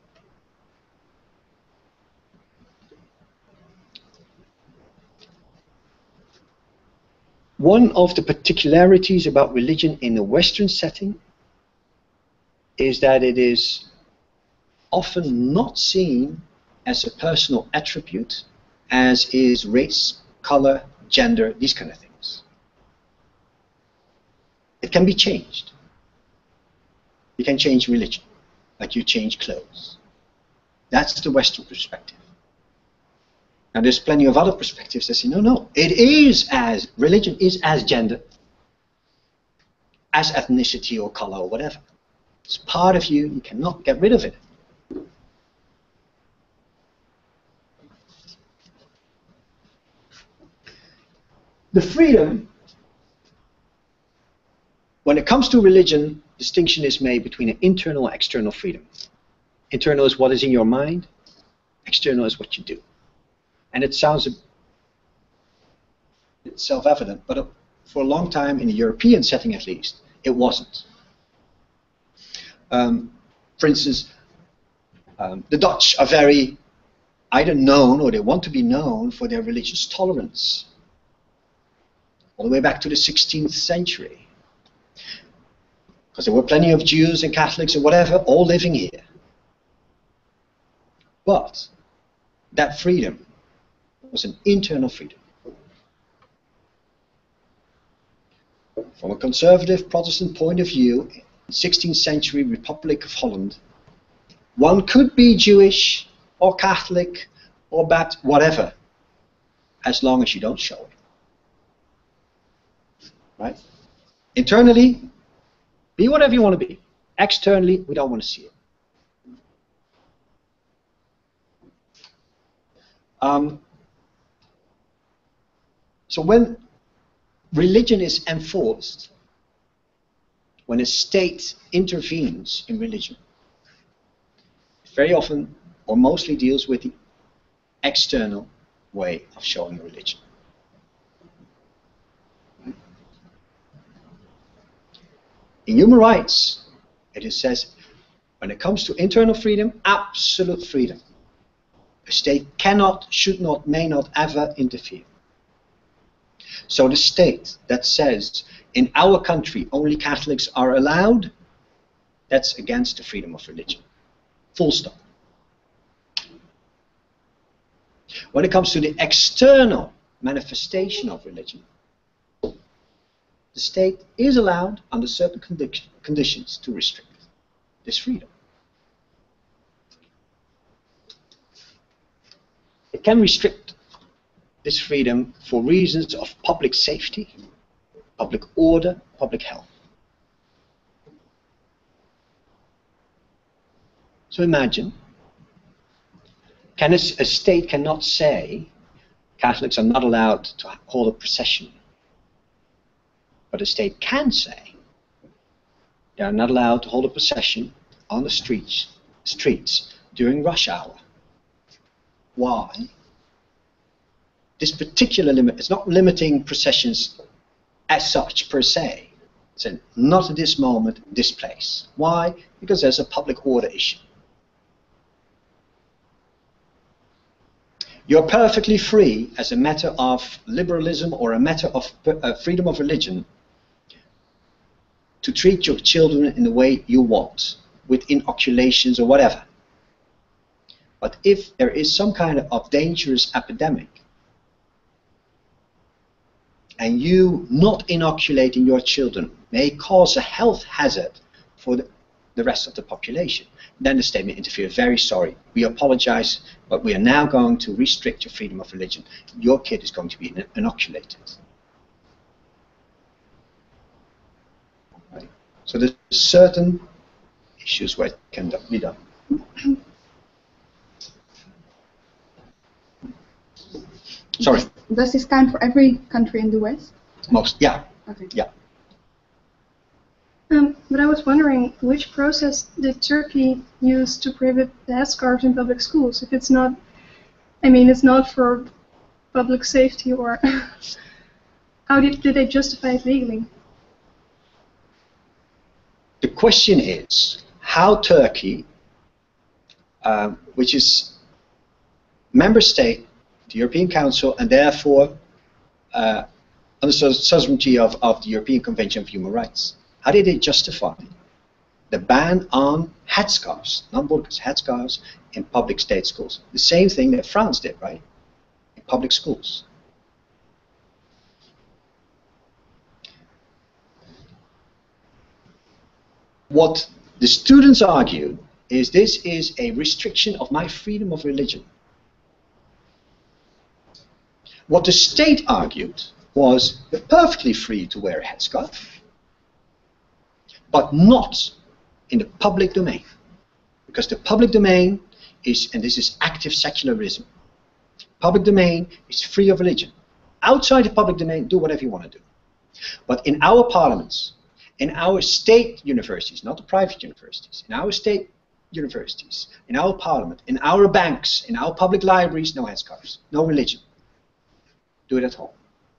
One of the particularities about religion in a Western setting is that it is often not seen as a personal attribute, as is race, color, gender, these kind of things. It can be changed. You can change religion. like you change clothes. That's the Western perspective. Now there's plenty of other perspectives that say, no, religion is as gender, as ethnicity or color or whatever. It's part of you, you cannot get rid of it. The freedom, when it comes to religion, distinction is made between an internal and external freedom. Internal is what is in your mind, external is what you do. And it sounds it's self-evident, but for a long time, in the European setting at least, it wasn't. For instance, the Dutch are very either known, or they want to be known, for their religious tolerance. All the way back to the 16th century. Because there were plenty of Jews and Catholics and whatever, all living here. But that freedom was an internal freedom. From a conservative Protestant point of view, in the 16th century Republic of Holland, one could be Jewish or Catholic or Baptist, whatever, as long as you don't show it. Right? Internally, be whatever you want to be. Externally, we don't want to see it. So when religion is enforced, when a state intervenes in religion, it very often or mostly deals with the external way of showing religion. In human rights, it says, when it comes to internal freedom, absolute freedom. A state cannot, should not, may not ever interfere. So the state that says, in our country only Catholics are allowed, that's against the freedom of religion. Full stop. When it comes to the external manifestation of religion, the state is allowed, under certain conditions, to restrict this freedom. It can restrict this freedom for reasons of public safety, public order, public health. So imagine, a state cannot say Catholics are not allowed to hold a procession. But a state can say they are not allowed to hold a procession on the streets during rush hour. Why? This particular limit is not limiting processions as such per se. It's not at this moment, this place. Why? Because there's a public order issue. You're perfectly free, as a matter of liberalism or a matter of freedom of religion, to treat your children in the way you want, with inoculations or whatever. But if there is some kind of dangerous epidemic, and you not inoculating your children may cause a health hazard for the rest of the population, then the state may interfere. Very sorry, we apologize, but we are now going to restrict your freedom of religion. Your kid is going to be inoculated. Right? So there's certain issues where it can be done. Sorry. Does this count for every country in the West? Most, yeah. Okay. Yeah. But I was wondering, which process did Turkey use to prohibit the headscarves in public schools? If it's not, I mean, it's not for public safety, or how did they justify it legally? The question is how Turkey, which is member state, the European Council, and therefore under the sovereignty of the European Convention of Human Rights, how did they justify the ban on headscarves, non-burqas, headscarves in public state schools? The same thing that France did, right? In public schools. What the students argue is this is a restriction of my freedom of religion. What the state argued was you're perfectly free to wear a headscarf, but not in the public domain. Because the public domain is, and this is active secularism, public domain is free of religion. Outside the public domain, do whatever you want to do. But in our parliaments, in our state universities, not the private universities, in our state universities, in our parliament, in our banks, in our public libraries, no headscarves, no religion. Do it at home.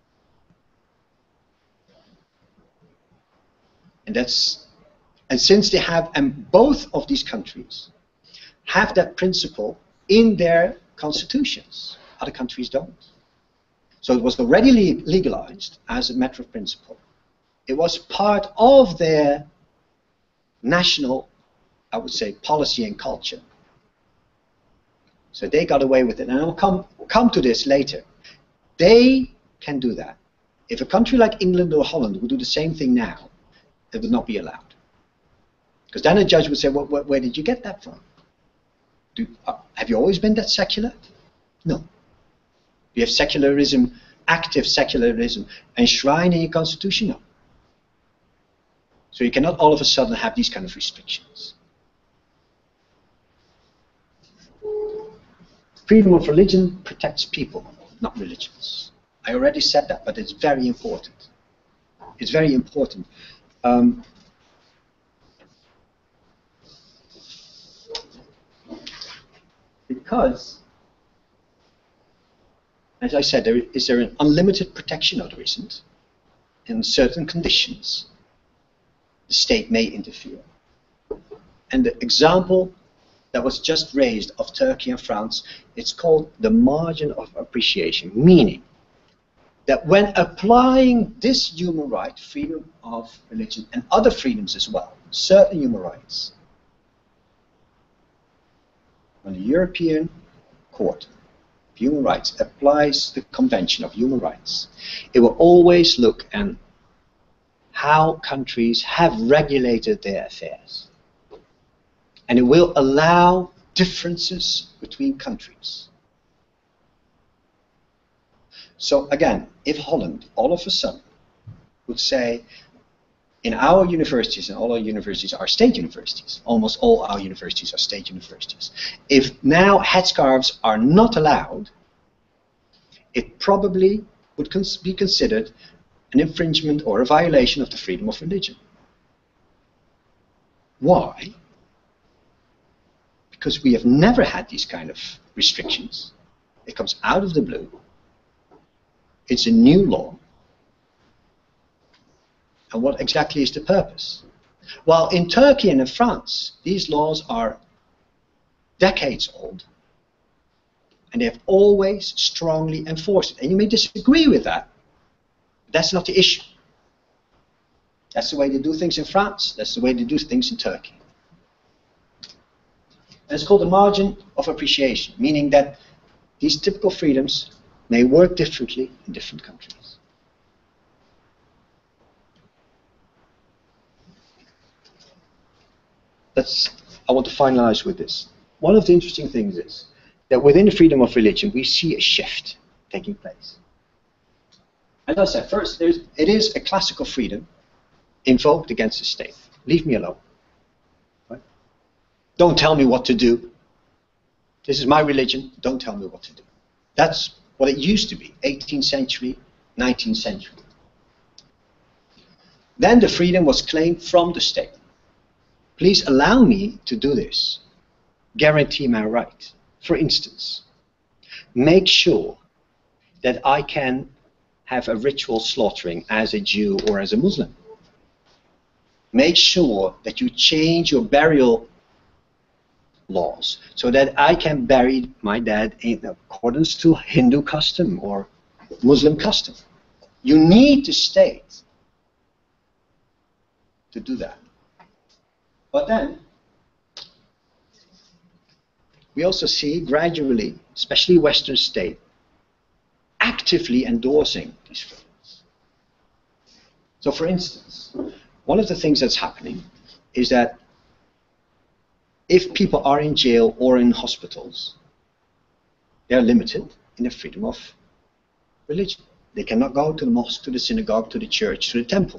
And since they have, and both of these countries have that principle in their constitutions, other countries don't. So it was already legalized as a matter of principle. It was part of their national, I would say, policy and culture. So they got away with it. And I'll come to this later. They can do that. If a country like England or Holland would do the same thing now, it would not be allowed. Because then a judge would say, well, where did you get that from? Have you always been that secular? No. You have secularism, active secularism, enshrined in your constitution? No. So you cannot all of a sudden have these kind of restrictions. Freedom of religion protects people, not religions. I already said that, but it's very important. It's very important. Because, as I said, is there an unlimited protection? No, there isn't. In certain conditions, the state may interfere. And the example that was just raised of Turkey and France, it's called the margin of appreciation, meaning that when applying this human right, freedom of religion, and other freedoms as well, certain human rights, when the European Court of Human Rights applies the Convention of Human Rights, it will always look at how countries have regulated their affairs. And it will allow differences between countries. So again, if Holland all of a sudden would say, in our universities, and all our universities are state universities, almost all our universities are state universities, if now headscarves are not allowed, it probably would be considered an infringement or a violation of the freedom of religion. Why? Because we have never had these kind of restrictions. It comes out of the blue. It's a new law. And what exactly is the purpose? Well, in Turkey and in France, these laws are decades old, and they have always strongly enforced it. And you may disagree with that. That's not the issue. That's the way they do things in France. That's the way they do things in Turkey. And it's called the margin of appreciation, meaning that these typical freedoms may work differently in different countries. I want to finalize with this. One of the interesting things is that within the freedom of religion, we see a shift taking place. As I said, first, it is a classical freedom invoked against the state. Leave me alone. Right? Don't tell me what to do. This is my religion. Don't tell me what to do. That's what it used to be, 18th century, 19th century. Then the freedom was claimed from the state. Please allow me to do this. Guarantee my right. For instance, make sure that I can have a ritual slaughtering as a Jew or as a Muslim. Make sure that you change your burial laws so that I can bury my dad in accordance to Hindu custom or Muslim custom. You need the state to do that. But then, we also see gradually, especially Western states, actively endorsing these freedoms. So for instance, one of the things that's happening is that if people are in jail or in hospitals, they are limited in their freedom of religion. They cannot go to the mosque, to the synagogue, to the church, to the temple.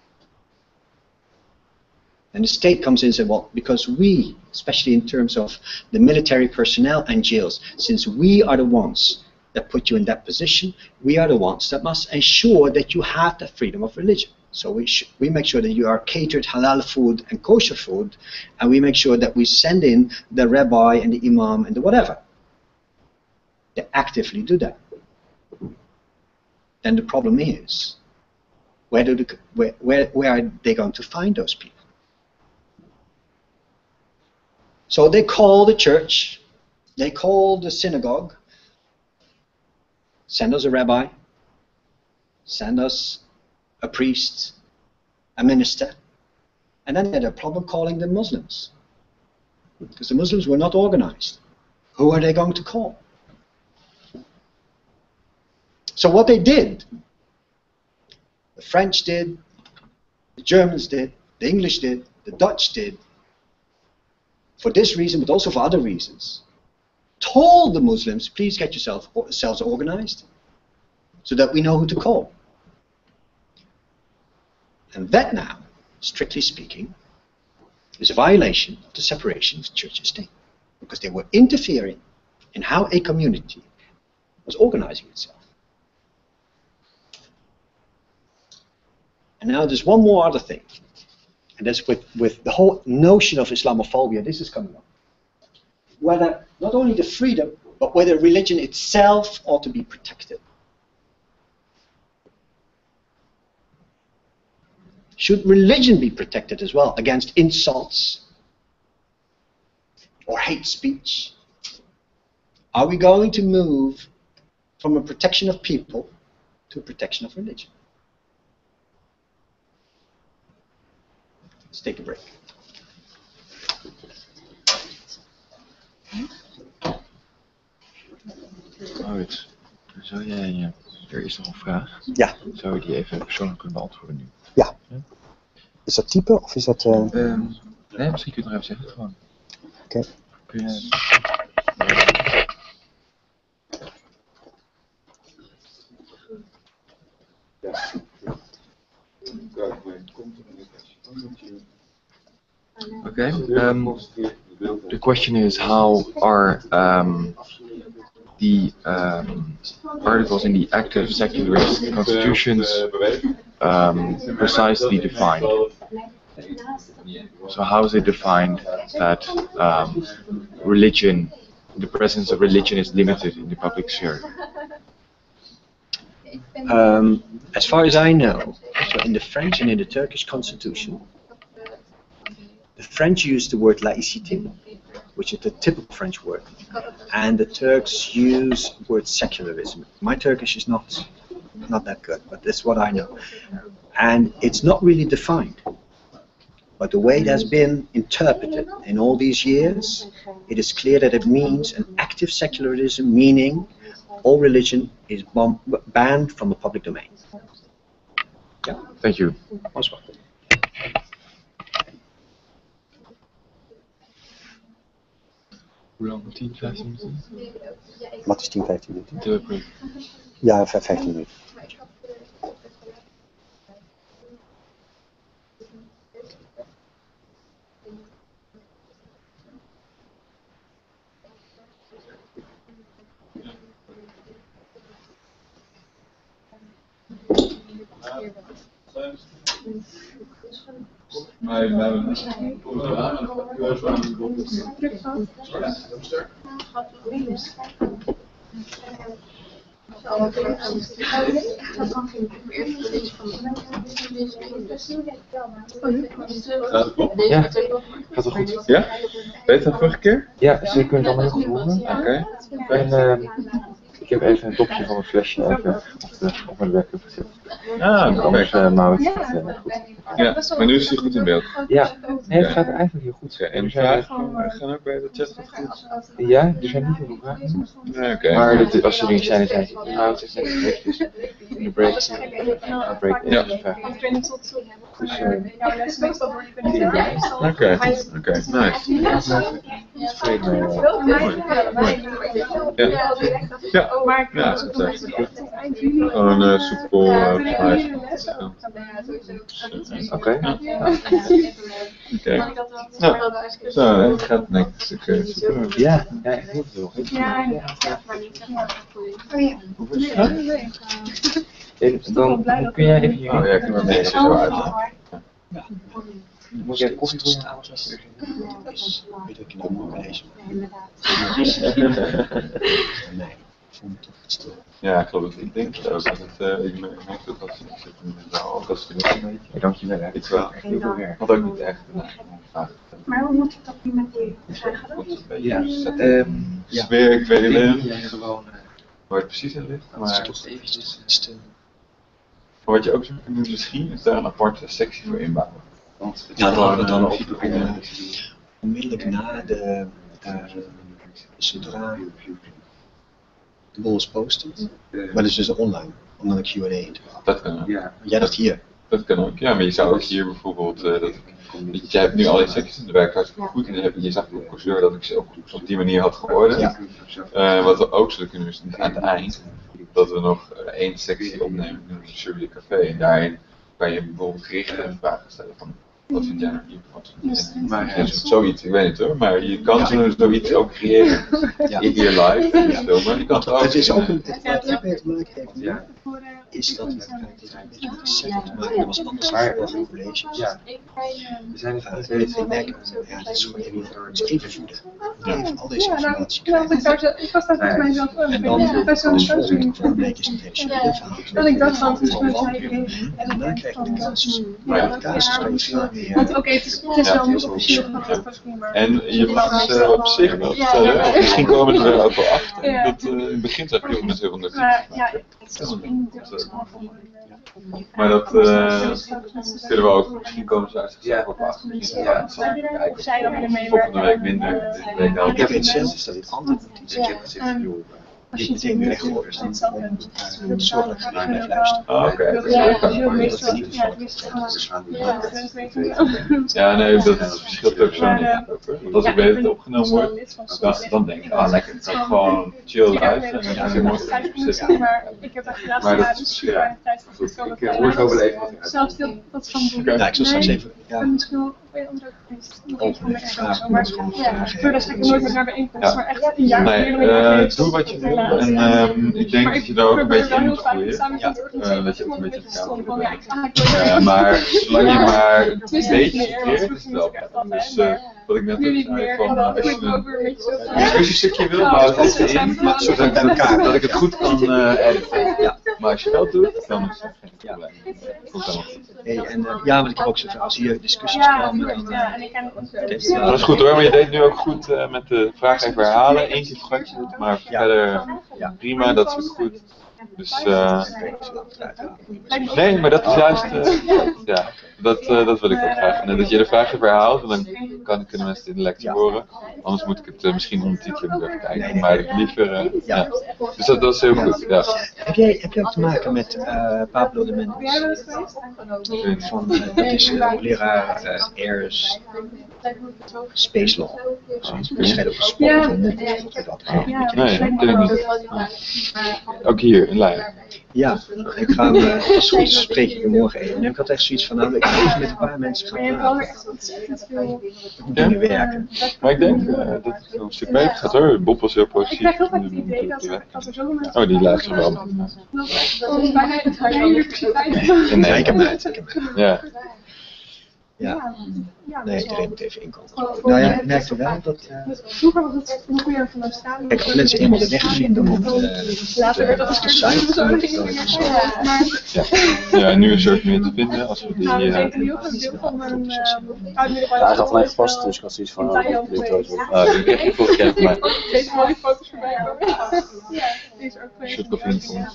And the state comes in and says, well, because we, especially in terms of the military personnel and jails, since we are the ones that put you in that position, we are the ones that must ensure that you have the freedom of religion. So we make sure that you are catered halal food and kosher food, and we make sure that we send in the rabbi and the imam and the whatever. They actively do that. Then the problem is, where are they going to find those people? So they call the church, they call the synagogue, send us a rabbi, send us a priest, a minister, and then they had a problem calling the Muslims, because the Muslims were not organized. Who are they going to call? So what they did, the French did, the Germans did, the English did, the Dutch did, for this reason, but also for other reasons, told the Muslims, please get yourselves organized so that we know who to call. And that now, strictly speaking, is a violation of the separation of church and state, because they were interfering in how a community was organizing itself. And now there's one more other thing, and that's with the whole notion of Islamophobia. This is coming up. Whether not only the freedom, but whether religion itself ought to be protected. Should religion be protected as well against insults or hate speech? Are we going to move from a protection of people to a protection of religion? Let's take a break. Maurits, zou jij, er is nog een vraag. Ja. Zou je die even persoonlijk kunnen beantwoorden nu? Ja. Is dat type of is dat... Nee, misschien kun je het nog even zeggen gewoon. Oké. Kun je... Okay. The question is, how are the articles in the active secularist constitutions precisely defined? So how is it defined that religion, the presence of religion is limited in the public sphere? As far as I know, so in the French and in the Turkish constitution, the French use the word laïcité, which is the typical French word, and the Turks use the word secularism. My Turkish is not that good, but that's what I know. And it's not really defined. But the way it has been interpreted in all these years, it is clear that it means an active secularism, meaning all religion is banned from the public domain. Yeah. Thank you. Most welcome. Hoe lang? 10, 15 minuten? Wat is 10, 15 minuten? De break. Ja, 15 minuten. Ja, gaat wel goed. Ja? Beter dan vorige keer? Ja, ze kunnen het allemaal heel goed horen. Oké. En ik heb even een dopje van mijn flesje even op mijn backup gezet. Ah, Anders Maurits het goed. Ja, maar nu is hij goed in beeld. Ja, nee, het gaat eigenlijk heel goed. En de vragen gaan ook bij de chat goed? Ja, er zijn niet veel vragen. Nee, oké. Maar als er dingen zijn, dan zijn ze. Nou, het is net een break, dus in de break is Ja. vragen. Dus jouw les meestal door je meestal. Oké, nice. Ja, Maar ja, ik dat is echt goed. eind juli. Gewoon soepel prijs. Oké. Nou, het gaat netjes. Super. Ja, ik hoor het wel. Dan kun jij even je... Oh ja, ik kan het even zo uit. Moet jij koffie voor je halen? Weet ik nog maar lezen. Nee, ik voel me toch iets stil. Ja, ik geloof het. Ik denk het ook. Ik merk ook dat ik zit in de zaal, ook als ik een beetje. Dankjewel. Iets wel. Had ook niet echt. Maar hoe moet ik dat nu met die zeggen? Ja, sfeer, ik weet niet gewoon waar het precies in ligt. Maar toch eventjes stil. wat je ook zou kunnen doen misschien, is daar een aparte sectie voor inbouwen. Ja, dan hadden we dan ook onmiddellijk na zodra de boel is posten, maar dat is dus online, om dan een Q&A te doen. Dat kan ook. Jij dacht hier. Dat kan ook, ja, maar je zou ook hier bijvoorbeeld, jij hebt nu al die secties in de werk hartstikke goed en je zag op Courseur dat ik ze ook op die manier had geordend. Ja. Wat we ook zullen kunnen is aan het eind, dat we nog één sectie opnemen, noemen we Survey Café, en daarin kan je bijvoorbeeld gerichte vragen stellen van wat vind jij nou hier? Maar zoiets, ik weet niet hoor, maar je kan zoiets ook creëren hier live, filmen. Je kan het ook. Het is ook wat het mee te maken heeft, is dat we dit een beetje met de setting te maken, dat was anders dan colleges. Ja. We zijn het ik merk, ja, dat is gewoon even voeden. Even al deze informatie krijgen. Ik was daar volgens mij zelf ook. En dan best wel een volgende week is het hele survey-verhaal. En ik dacht dan, volgens mij zei en daarna krijg je de casus. Maar de casus kan je veel meer. Oké, het is wel niet officieel. En je mag ze op zich wel vertellen, of misschien komen ze er ook wel achter. Dat in het begin zag je ook met heel veel natuurlijk. Ja, het is maar dat kunnen we ook, misschien komen ze uit zichzelf op achter. Ja, of zij dan weer mee volgende week minder. Ik heb hetzelfde, dat dit antwoord iets. Ik heb gezegd, joh. Niet meteen weer weggooien, dan zorg dat je naar blijft luisteren. Oké. Ja, nee, dat verschilt ook zo niet. Want als ik weet dat het opgenomen wordt, dan denk ik, lekker, ik kan gewoon chill luisteren en dan kan ik mooi zitten. Maar dat is verschil. Ik hoor zo wel even wat eruit. Zelfs veel wat van boeken. Nou, ik zal straks even. Misschien wel weer andere voordat ik nooit meer naar bijeenkomst, maar echt een jaar Nee, doe wat je wil en ik denk dat je daar ook een beetje in moet groeien. Dat je ook een beetje het maar zolang je maar een beetje studeert, is het wel prettig. Dus wat ik net ook zei, van als je een discussiestukje wil, bouw het even in, zodat dat ik het goed kan editen. Maar als je dat doet, dan is het geen probleem. Ja, want ik heb ook zoveel, als hier discussies komen, dan... Dat is goed hoor, maar je deed nu ook goed met de vraag even herhalen. Eentje vergat je het, maar verder prima, dat is ook goed. Dus nee, maar dat is juist, ja, dat wil ik ook graag. En dat je de vraag even herhaalt en dan kunnen mensen het in de lectie horen. Anders moet ik het misschien ondertitelen even kijken, maar ik liever, ja. Dus dat is heel goed, ja. Heb jij ook te maken met Pablo de Mendes? Dat is leraar Airs Space Law. Die schijnt ook gesproken. Nee, dat ken ik niet. Ook hier in Leiden. Ja, ik ga hem, als het goed is, spreek ik hem morgen even. En ik had echt zoiets van, nou, ik ga even met een paar mensen gaan praten. Hoe dingen werken. Maar ik denk dat het een stuk beter gaat hoor. Bob was heel positief. Ik krijg heel vaak het idee dat er zoveel mensen... Oh, die luisteren wel. Bijna het haar universiteit. Nee, ik heb hem uit. Ja. Ja, nee, iedereen moet even inkomen. Nou ja, ik merkte wel dat... Vroeger was het nog meer van Australië. Kijk, als mensen eenmaal de weg vinden op de site, dan is het ja, nu is er ook meer te vinden als we die... Ja, hij gaf mij gepast, dus ik had zoiets van... ik heb het vorige keer gemaakt. Deze mooie foto's voorbij komen. Ja, deze ook twee. Shoot of info.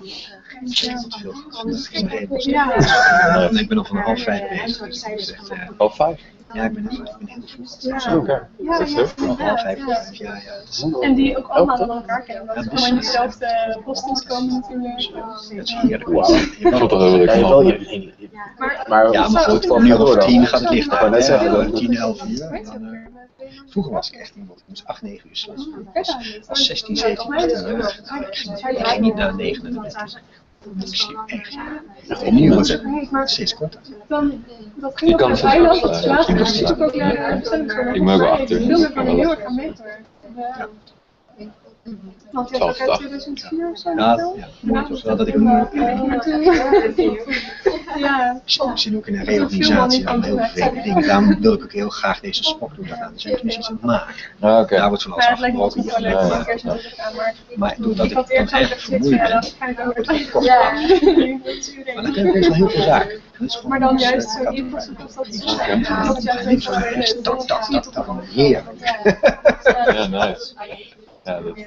Ja, ik ben nog van 4:30 bezig. Dus het is echt, 5:30? ja, ik ben heel vroeg. Oké, dat is heel vroeg. 4:30, ja. En die ook allemaal aan elkaar kennen, omdat ze allemaal in dezelfde postings komen natuurlijk. Dat is heerlijk. Ik vond dat wel leuk. Maar Ja, maar goed, nu om 10 gaat het licht uit. Net zeggen, 10, 11 uur. En dan, vroeger was ik echt iemand, ik moest 8, 9 uur slapen. Ik was 16, 17, 18 jaar. Ik ging niet naar 9 uur. Ik sliep echt. En nu wordt het steeds korter. Je kan het eiland, zelfs, dat is laatst ja. natuurlijk ook naar de bestemming. Ik moet wel achter. Heel erg van heel erg aan meter. Want je hebt ook uit 2004 of zo. Ja, het was wel dat ik Ja. ik zit ook in een reorganisatie aan heel veel dingen. Daarom wil ik ook heel graag deze sport doen. Daar zijn we dus iets aan het maken. Daar wordt van alles Maar het lijkt me ook afgebroken. wel leuk om een keer zo te gaan, Maar doordat ik ik had dan eerst echt gezegd, vermoeid ja, ben, dat ga ik ook maar dan kan ik best wel heel veel zaken. Dat is gewoon Maar dan juist zo dat inpassen als dat is. dat is dat heerlijk. Ja, nice. Ja, dat...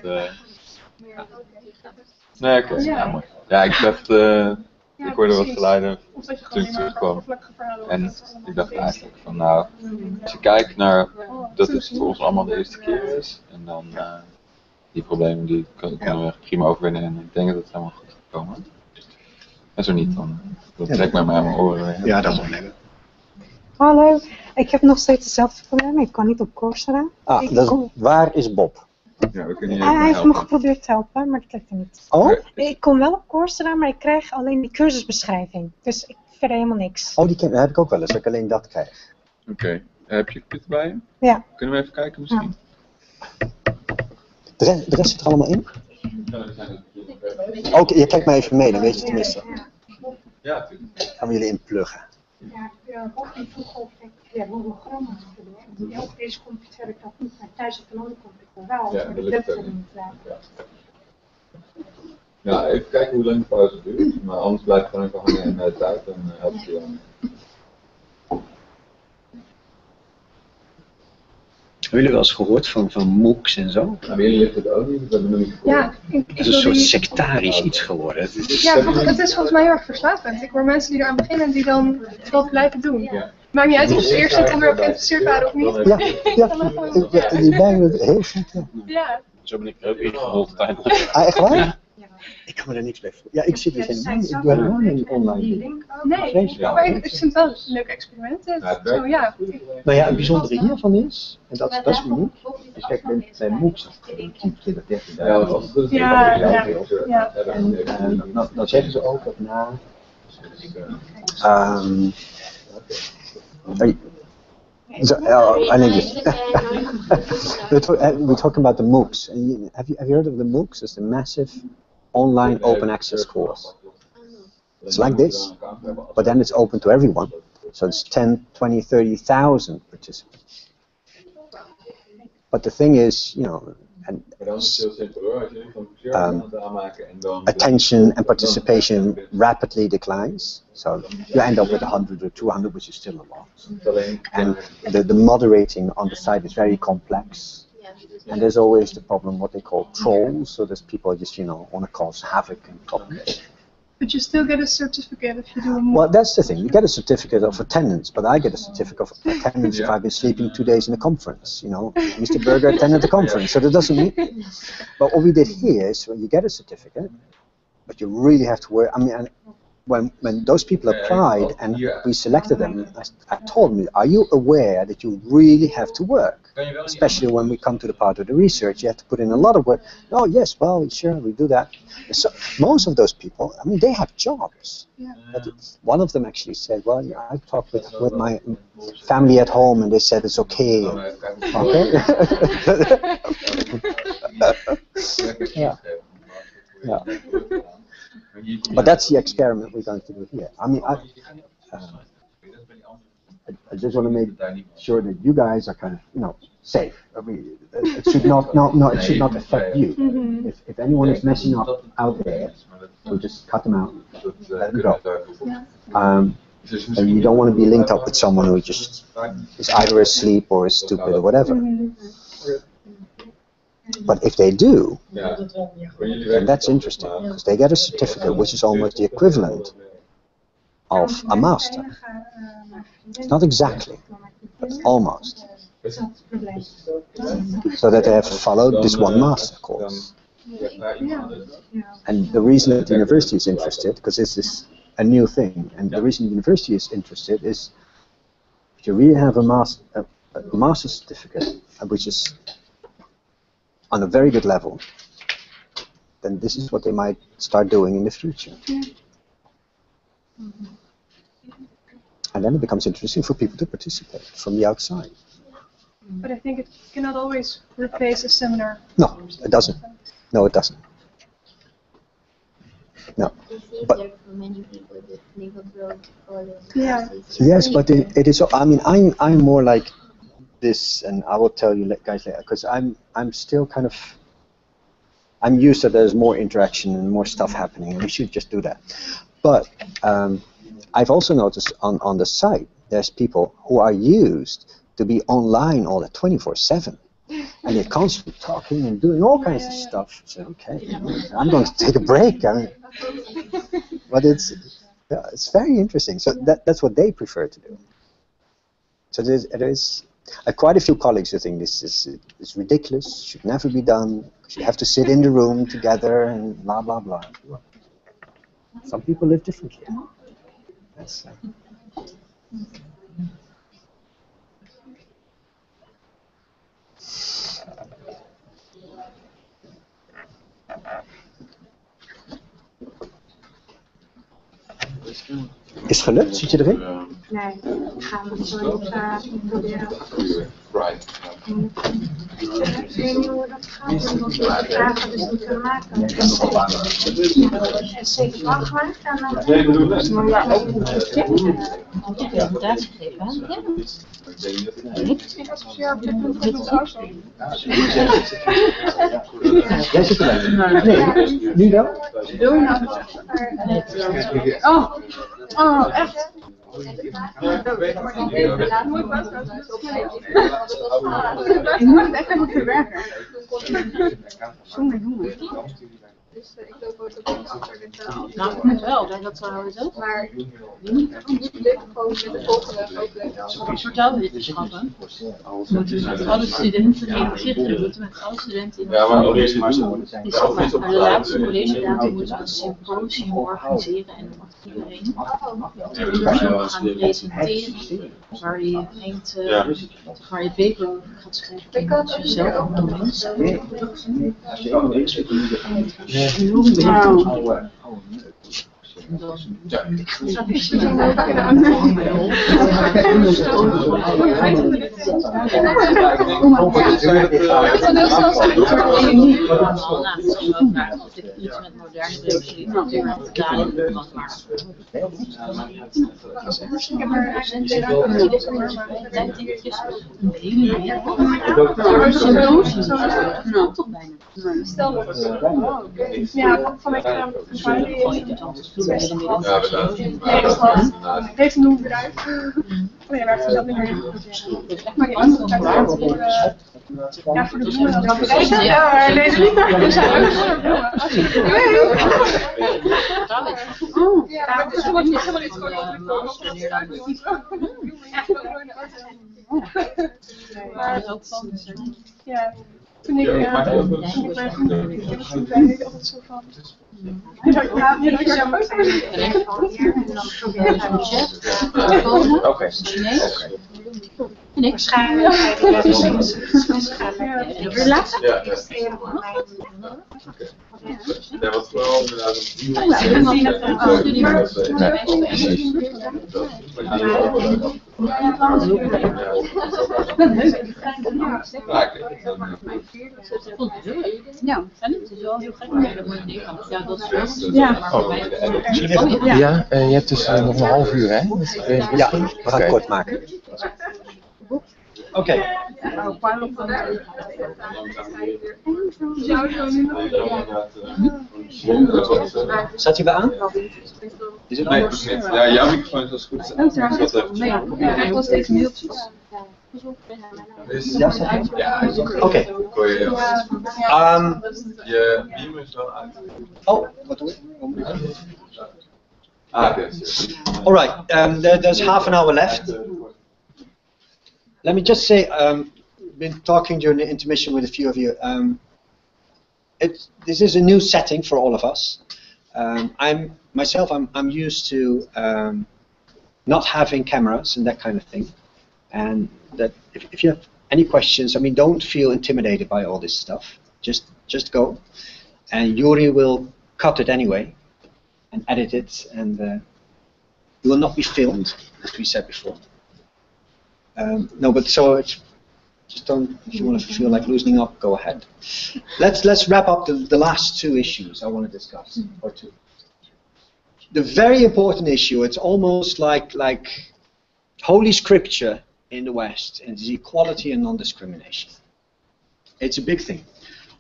Nee, oké. Ja, mooi. Ja, ik dacht... ik hoorde wat geluiden toen ik terugkwam. En ik dacht eigenlijk van, nou... Als je kijkt naar dat het voor ons allemaal de eerste keer is. En dan... die problemen die kunnen we prima overwinnen. En ik denk dat het helemaal goed gaat komen. En zo niet, dan trek ik met mij aan mijn oren. Ja, dat is wel lekker. Hallo, ik heb nog steeds hetzelfde probleem. Ik kan niet op Coursera. Waar is Bob? Ja, we kunnen je Hij even heeft me helpen. geprobeerd te helpen, maar dat lukte niet. Oh? Ik kom wel op Coursera, maar ik krijg alleen die cursusbeschrijving. Dus ik verder helemaal niks. Oh, die heb ik ook wel eens, dat ik alleen dat krijg. Oké. Heb je Put bij je? Ja. Kunnen we even kijken misschien? De rest zit er allemaal in? Oké, je kijkt maar even mee, dan weet je tenminste. Ja, tuurlijk. Gaan we jullie inpluggen. Ja, ook niet vroeg of ik hologrammen te doen. Op deze computer heb ik dat niet, maar thuis op een andere computer wel. Ja, dat lukt ook niet. Ja, even kijken hoe lang de pauze duurt. Maar anders blijf ik gewoon even hangen en het uit en help ik je dan. Hebben jullie wel eens gehoord van MOOCs en zo? Nou, bij jullie ligt het ook niet, dat hebben we nog niet gehoord. Ja, Het is een soort sectarisch iets geworden. Het is, ja, het is volgens mij heel erg verslavend. Ik hoor mensen die eraan beginnen en die dan dat blijven doen. Ja. Maakt niet uit of ze eerst het onderwerp geïnteresseerd waren of niet. Die bijna het heel goed. Ja. Zo ben ik er ook ingerold uiteindelijk. Ah, echt waar? ik kan me er niks bij voor. Ja, ik zit dus helemaal niet. Ik doe helemaal niet online. Nee, maar ik vind het wel een leuk experiment. Zo, ja. Nou ja, het bijzondere hiervan is, en dat is uniek, is kijk, bij MOOCs, en dan zeggen ze ook dat na... in English. We're talking about the MOOCs. Have you heard of the MOOCs? It's the Massive Online Open Access Course. It's like this, but then it's open to everyone. So it's 10, 20, 30,000 participants. But the thing is, you know, attention and participation rapidly declines. So you end up with 100 or 200, which is still a lot. And the moderating on the site is very complex. And there's always the problem, what they call trolls. So there's people just, you know, want to cause havoc and topics. But you still get a certificate if you do a MOOC. Well, that's the thing. You get a certificate of attendance, but I get a certificate of attendance if I've been sleeping 2 days in a conference. You know, Mr. Berger attended the conference, so that doesn't mean. But what we did here is, when you get a certificate, but you really have to work. I mean, and when those people applied and we selected them, I told them, are you aware that you really have to work? Especially when we come to the part of the research, you have to put in a lot of work. Oh yes, well, sure, we do that. So most of those people, I mean, they have jobs. But one of them actually said, well, yeah, I talked with my family at home and they said it's okay. Okay? Yeah. But that's the experiment we're going to do here. I mean, I just want to make sure that you guys are kind of, you know, safe. I mean, it should not, it should not affect you. If anyone is messing up out there, we'll just cut them out, let them go. And you don't want to be linked up with someone who just is either asleep or is stupid or whatever. But if they do, then that's interesting, because they get a certificate which is almost the equivalent of a master. It's not exactly, but almost. So that they have followed this one master course. And the reason that the university is interested, because this is a new thing. And the reason the university is interested is if you really have a master's certificate, which is on a very good level, then this is what they might start doing in the future. And then it becomes interesting for people to participate from the outside. But I think it cannot always replace a seminar. No, it doesn't. No, it doesn't. No. It's easier for many people to live abroad for those classes. Yes, but it is. I mean, I'm more like this, and I will tell you guys later, because I'm still kind of. I'm used that there's more interaction and more stuff happening, and we should just do that. But I've also noticed on the site there's people who are used to be online all the 24/7, and they're constantly talking and doing all kinds of stuff. So okay, I'm going to take a break. I mean, but it's very interesting. So that's what they prefer to do. So there's quite a few colleagues who think this is ridiculous, should never be done. You have to sit in the room together and blah blah blah. Some people live differently. That's, Is het gelukt? Zit je erin? Nee, gaan we zo proberen. Right. Ik weet niet hoe dat gaat, omdat we de vragen dus niet kunnen maken. En zeker wel gemaakt en dan... Maar ja, ook een stukje. Inderdaad gegeven, hè? Ik associeer op dit punt met ons auto. Jij zit erin? Nee. Nu wel? Wil je nou? Oh, echt? Ik moet het echt even verwerken. Jongen. Dus ik loop ook op een achter. Nou, ik moet wel, dat sowieso. Maar niet gewoon met de volgende ook. Vertelwetenschappen moeten met alle studenten in Egypte moeten met alle studenten in Ja, maar die zeg maar de laatste collegedatum moeten we een symposium organiseren en dan mag iedereen onderzoek gaan presenteren waar je denkt waar je paper over gaat schrijven. Dus jezelf ook nog mensen. Iets met moderne Belgische literatuur en vertaling kan maar. Ik heb er eigenlijk een hele toch bijna. Stel dat. Ja, vanuit deze noemen we eruit. Nee, waar ze dat niet meer in. Maar die andere ja, voor de bloemen. Deze niet meer. We zijn ja, dat is helemaal niet maar ook van. Ja. Toen ik bij toen deed ik altijd zo van. Oké. Niks. Ja, wat vooral inderdaad Ja, en het is wel heel gek. Ja, dat is wel. Ja, je hebt dus nog een half uur, hè? Ja, we gaan het kort maken. Oké. Staat hij weer aan? Is het nee, ja, jouw microfoon is als goed. Ik was steeds mailtjes. Ja, oké. Je beamer is wel uit. Oh, wat doe ik? Yes. All right, there's half an hour left. Let me just say, been talking during the intermission with a few of you. This is a new setting for all of us. I'm used to not having cameras and that kind of thing, and that if you have any questions, I mean, don't feel intimidated by all this stuff. Just go, and Yuri will cut it anyway and edit it, and you will not be filmed, as we said before. No, but so it's just don't. If you want to feel like loosening up, go ahead. Let's wrap up the last two issues I want to discuss, or two. The very important issue. It's almost like Holy Scripture in the West, and it's equality and non-discrimination. It's a big thing.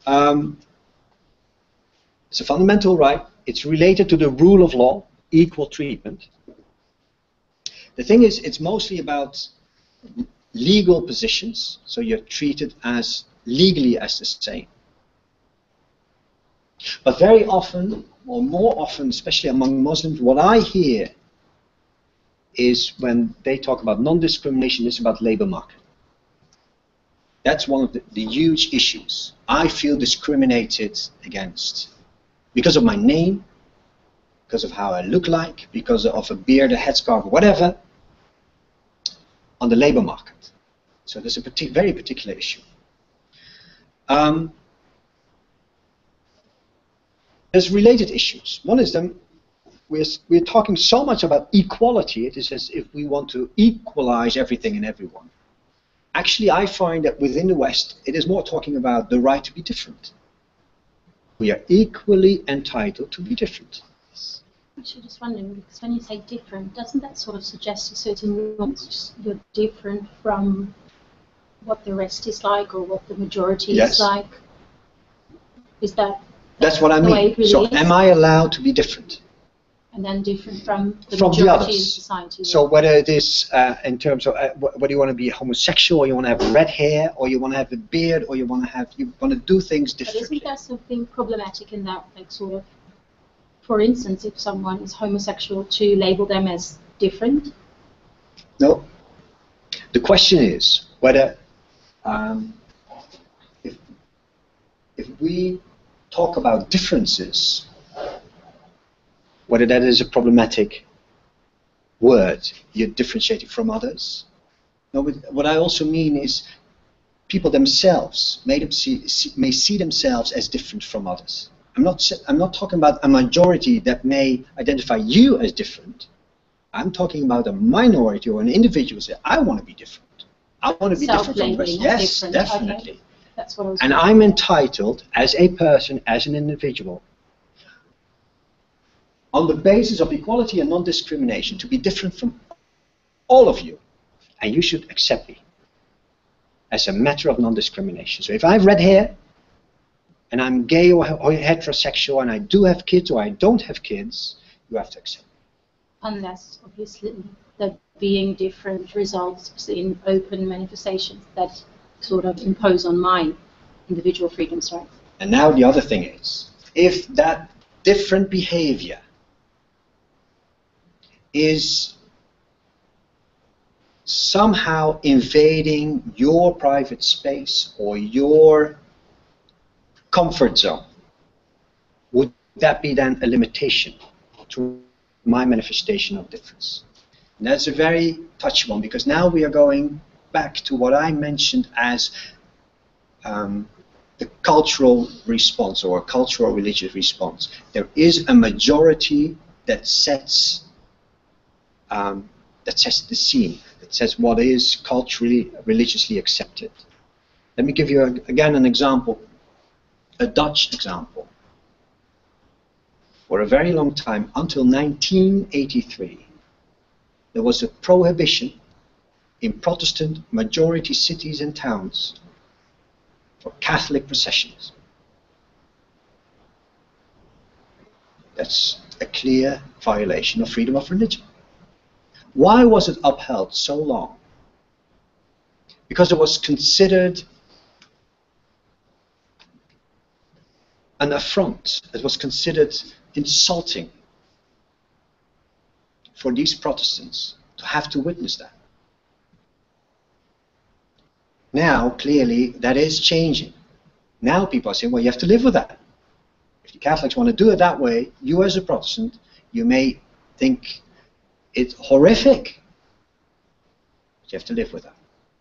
It's a fundamental right. It's related to the rule of law, equal treatment. The thing is, it's mostly about legal positions, so you're treated as legally as the same. But very often, or more often, especially among Muslims, what I hear is when they talk about non-discrimination, it's about labor market. That's one of the huge issues. I feel discriminated against because of my name, because of how I look like, because of a beard, a headscarf, whatever, on the labor market. So there's a very particular issue. There's related issues. One is them, we're talking so much about equality, it is as if we want to equalize everything and everyone. Actually, I find that within the West, it is more talking about the right to be different. We are equally entitled to be different. I'm just wondering, because when you say different, doesn't that sort of suggest a certain nuance? You're different from what the rest is like, or what the majority is like? Is that? That's what I mean. Really so, am I allowed to be different? And then different from the majority in society. So whether it is in terms of whether you want to be homosexual, or you want to have red hair, or you want to have a beard, or you want to do things differently. But isn't there something problematic in that, like sort of, for instance, if someone is homosexual, to label them as different? No. The question is whether if we talk about differences, whether that is a problematic word, you're differentiating from others. No, but what I also mean is people themselves may see themselves as different from others. I'm not talking about a majority that may identify you as different. I'm talking about a minority or an individual say, I want to be different. I want to be different from the rest. Yes, definitely. Okay. That's what I was and I'm entitled, as a person, as an individual, on the basis of equality and non-discrimination, to be different from all of you. And you should accept me as a matter of non-discrimination. So if I have red hair, and I'm gay or heterosexual, and I do have kids or I don't have kids, you have to accept me. Unless, obviously, that being different results in open manifestations that sort of impose on my individual freedoms, right? And now the other thing is, if that different behavior is somehow invading your private space or your comfort zone, would that be then a limitation to my manifestation of difference? And that's a very touchy one, because now we are going back to what I mentioned as the cultural response or cultural religious response. There is a majority that sets the scene, that says what is culturally, religiously accepted. Let me give you again an example, a Dutch example. For a very long time, until 1983, there was a prohibition in Protestant majority cities and towns for Catholic processions. That's a clear violation of freedom of religion. Why was it upheld so long? Because it was considered an affront. It was considered insulting for these Protestants to have to witness that. Now, clearly, that is changing. Now people are saying, well, you have to live with that. If the Catholics want to do it that way, you as a Protestant, you may think it's horrific. But you have to live with that.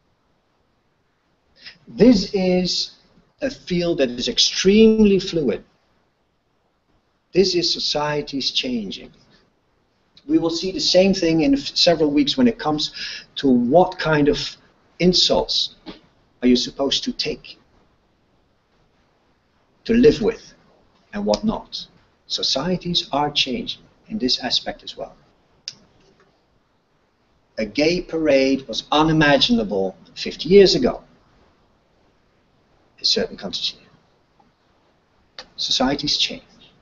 This is a field that is extremely fluid. This is society's changing. We will see the same thing in several weeks when it comes to what kind of insults are you supposed to take, to live with, and what not. Societies are changing in this aspect as well. A gay parade was unimaginable 50 years ago in certain countries here. Societies change.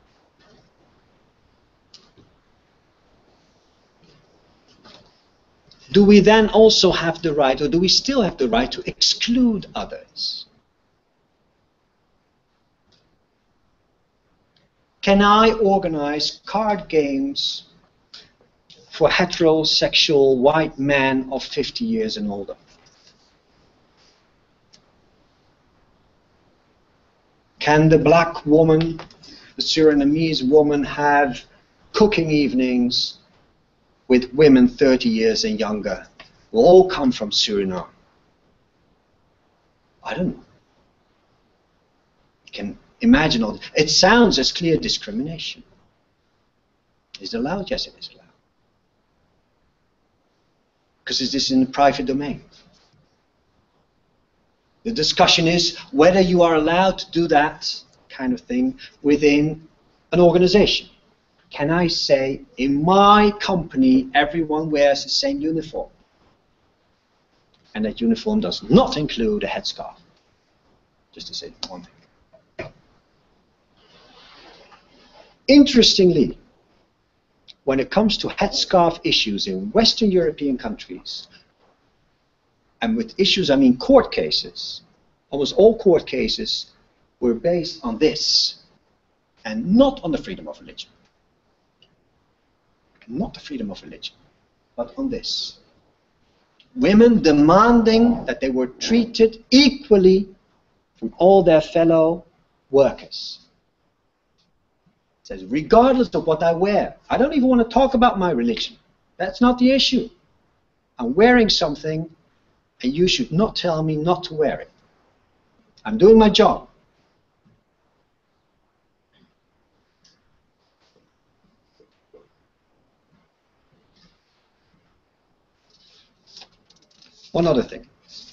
Do we then also have the right, or do we still have the right to exclude others? Can I organize card games for heterosexual white men of 50 years and older? Can the black woman, the Surinamese woman, have cooking evenings with women 30 years and younger, who all come from Suriname? I don't know. You can imagine all this. It sounds as clear discrimination. Is it allowed? Yes, it is allowed. Because it is in the private domain. The discussion is whether you are allowed to do that kind of thing within an organization. Can I say, in my company, everyone wears the same uniform? And that uniform does not include a headscarf. Just to say one thing. Interestingly, when it comes to headscarf issues in Western European countries, and with issues I mean court cases, almost all court cases were based on this, and not on the freedom of religion. Not the freedom of religion, but on this. Women demanding that they were treated equally from all their fellow workers. It says, regardless of what I wear, I don't even want to talk about my religion. That's not the issue. I'm wearing something, and you should not tell me not to wear it. I'm doing my job. One other thing.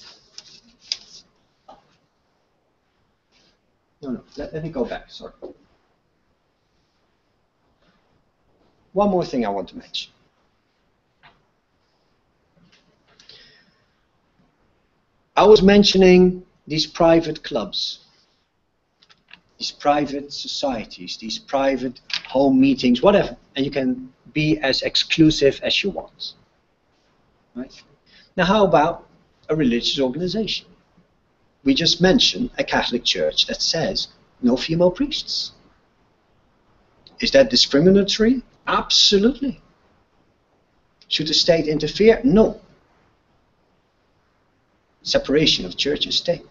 No, let me go back, sorry. One more thing I want to mention. I was mentioning these private clubs, these private societies, these private home meetings, whatever, and you can be as exclusive as you want. Right? Now, how about a religious organization? We just mentioned a Catholic church that says no female priests. Is that discriminatory? Absolutely. Should the state interfere? No. Separation of church and state.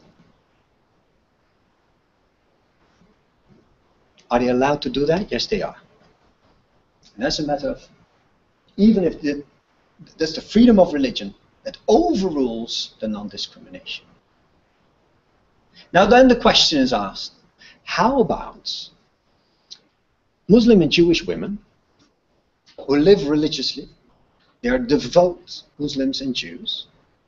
Are they allowed to do that? Yes, they are. And that's a matter of, even if that's the freedom of religion that overrules the non-discrimination. Now then the question is asked, how about Muslim and Jewish women who live religiously? They are devout Muslims and Jews.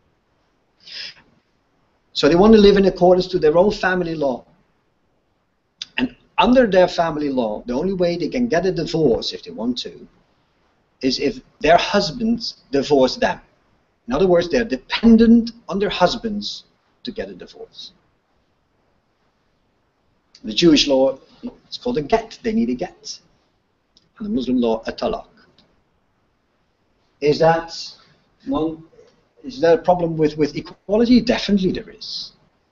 So they want to live in accordance to their own family law. And under their family law, the only way they can get a divorce, if they want to, is if their husbands divorce them. In other words, they're dependent on their husbands to get a divorce. The Jewish law, it's called a get. They need a get. And the Muslim law, a talaq. Is that a problem with equality? Definitely there is.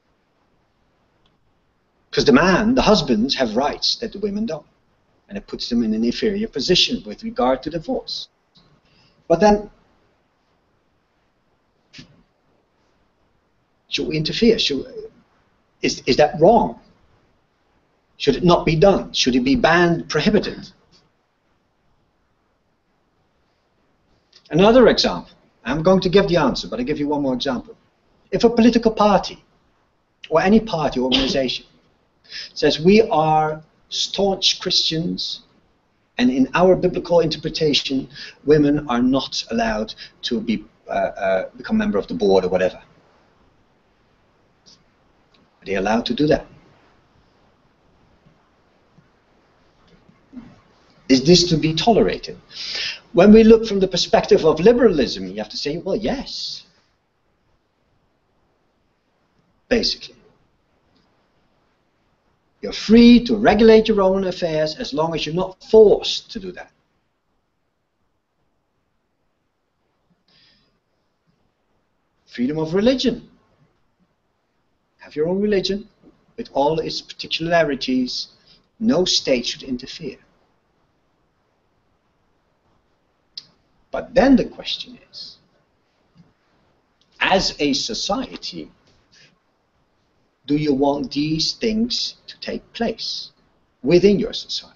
Because the husbands have rights that the women don't. And it puts them in an inferior position with regard to divorce. But then, should we interfere? Is that wrong? Should it not be done? Should it be banned, prohibited? Another example. I'm going to give the answer, but I'll give you one more example. If a political party, or any party or organization, says we are staunch Christians, and in our biblical interpretation, women are not allowed to be become member of the board or whatever. Are they allowed to do that? Is this to be tolerated? When we look from the perspective of liberalism, you have to say, well, yes. Basically. You're free to regulate your own affairs as long as you're not forced to do that. Freedom of religion. Have your own religion with all its particularities. No state should interfere. But then the question is, as a society, do you want these things to take place within your society?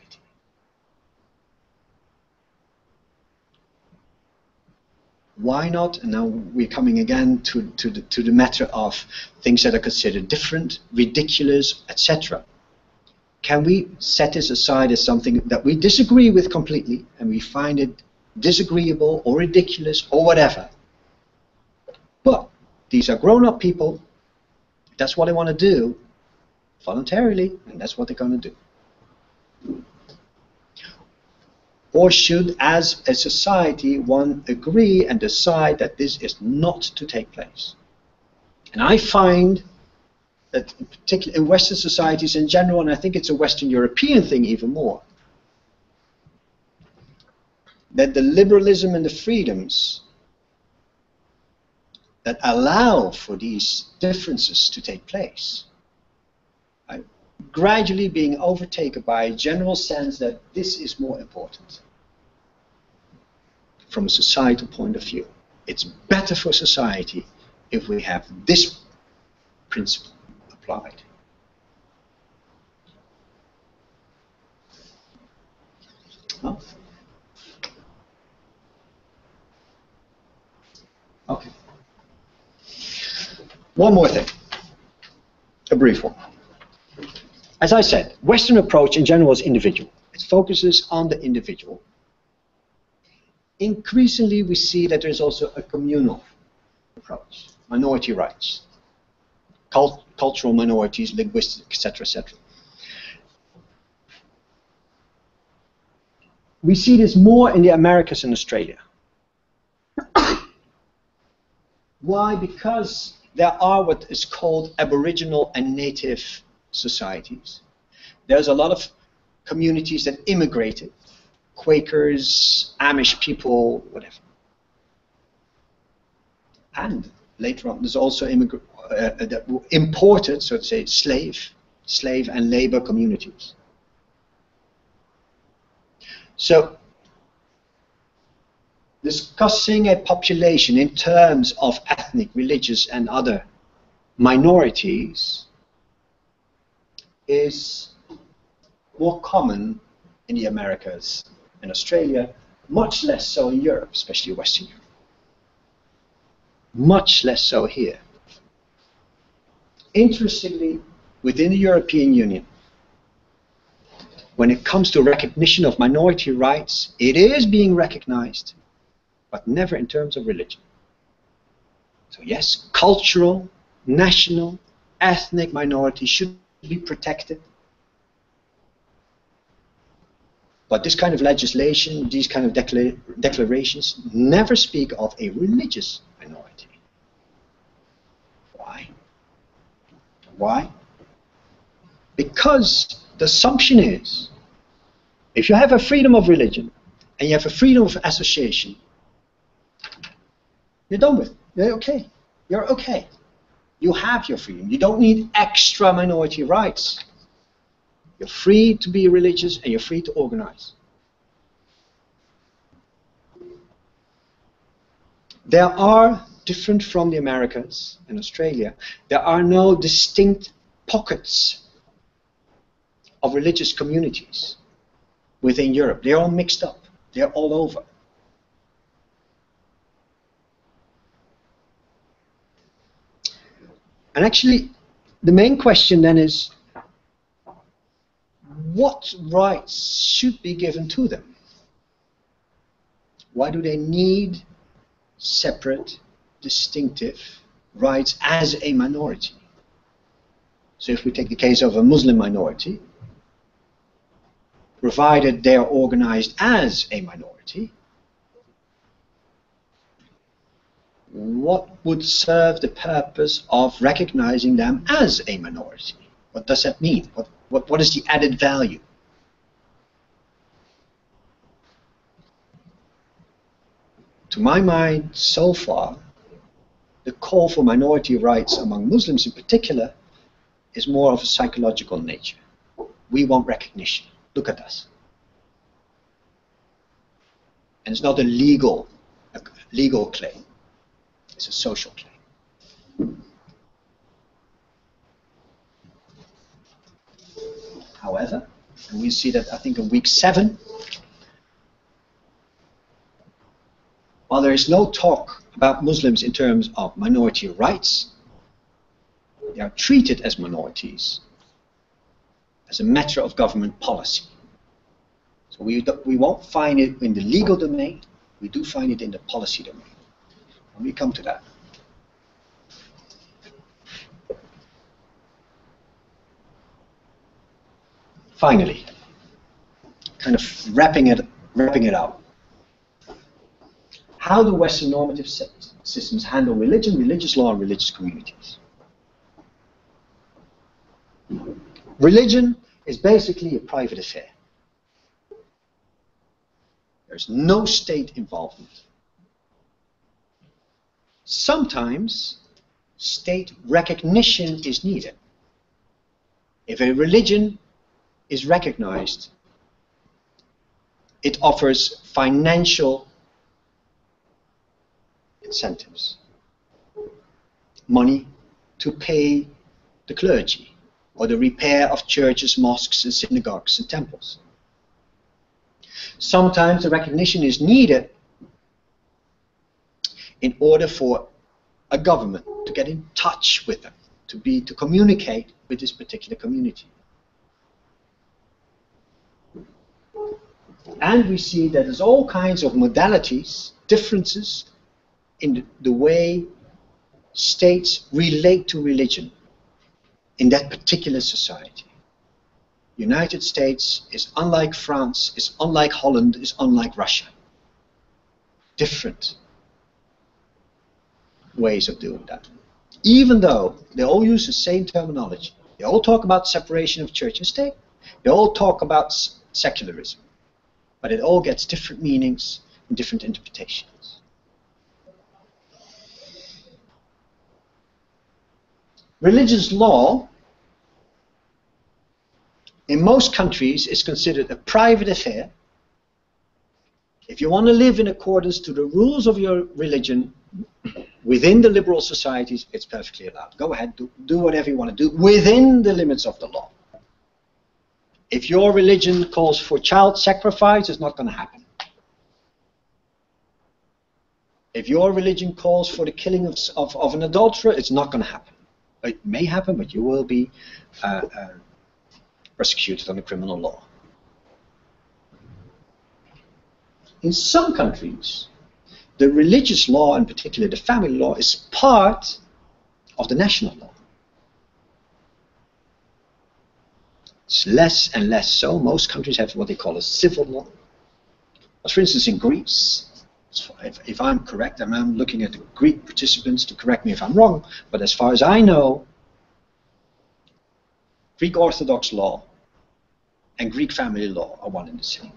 Why not? And now we're coming again to the matter of things that are considered different, ridiculous, etc. Can we set this aside as something that we disagree with completely, and we find it disagreeable or ridiculous or whatever? But these are grown-up people. That's what they want to do voluntarily, and that's what they're going to do. Or should, as a society, one agree and decide that this is not to take place? And I find that, in particular, in Western societies in general, and I think it's a Western European thing even more, that the liberalism and the freedoms that allow for these differences to take place are gradually being overtaken by a general sense that this is more important from a societal point of view. It's better for society if we have this principle applied. Oh. Okay. One more thing, a brief one. As I said, Western approach in general is individual. It focuses on the individual. Increasingly, we see that there's also a communal approach, minority rights, cultural minorities, linguistic, etc., etc. We see this more in the Americas and Australia. Why? Because there are what is called Aboriginal and Native societies. There's a lot of communities that immigrated, Quakers, Amish people, whatever. And later on, there's also imported, so to say, slave and labor communities. So, discussing a population in terms of ethnic, religious, and other minorities is more common in the Americas and Australia, much less so in Europe, especially Western Europe. Much less so here. Interestingly, within the European Union, when it comes to recognition of minority rights, it is being recognized, but never in terms of religion. So yes, cultural, national, ethnic minorities should be protected. But this kind of legislation, these kind of declarations never speak of a religious minority. Why? Why? Because the assumption is, if you have a freedom of religion and you have a freedom of association, you're done with it. You're okay. You're okay. You have your freedom. You don't need extra minority rights. You're free to be religious and you're free to organize. There are, different from the Americas and Australia, there are no distinct pockets of religious communities within Europe. They're all mixed up. They're all over. And actually, the main question then is, what rights should be given to them? Why do they need separate, distinctive rights as a minority? So if we take the case of a Muslim minority, provided they are organized as a minority, what would serve the purpose of recognizing them as a minority? What does that mean? What is the added value? To my mind, so far, the call for minority rights among Muslims in particular is more of a psychological nature. We want recognition. Look at us. And it's not a legal claim. It's a social claim. However, and we see that I think in week 7, while there is no talk about Muslims in terms of minority rights, they are treated as minorities as a matter of government policy. So we won't find it in the legal domain, we do find it in the policy domain. And we come to that. Finally, kind of wrapping it up. How do Western normative systems handle religion, religious law, and religious communities? Religion is basically a private affair. There's no state involvement. Sometimes state recognition is needed. If a religion is recognized, it offers financial incentives, money to pay the clergy, or the repair of churches, mosques, and synagogues and temples. Sometimes the recognition is needed in order for a government to get in touch with them, to communicate with this particular community. And we see that there's all kinds of modalities, differences in the way states relate to religion in that particular society. United States is unlike France, is unlike Holland, is unlike Russia. Different ways of doing that. Even though they all use the same terminology. They all talk about separation of church and state. They all talk about secularism. But it all gets different meanings and different interpretations. Religious law in most countries is considered a private affair. If you want to live in accordance to the rules of your religion within the liberal societies, it's perfectly allowed. Go ahead, do whatever you want to do within the limits of the law. If your religion calls for child sacrifice, it's not going to happen. If your religion calls for the killing of an adulterer, it's not going to happen. It may happen, but you will be prosecuted under criminal law. In some countries, the religious law, in particular the family law, is part of the national law. It's less and less so. Most countries have what they call a civil law. But for instance, in Greece, if I'm correct, and I'm looking at the Greek participants to correct me if I'm wrong, but as far as I know, Greek Orthodox law and Greek family law are one and the same.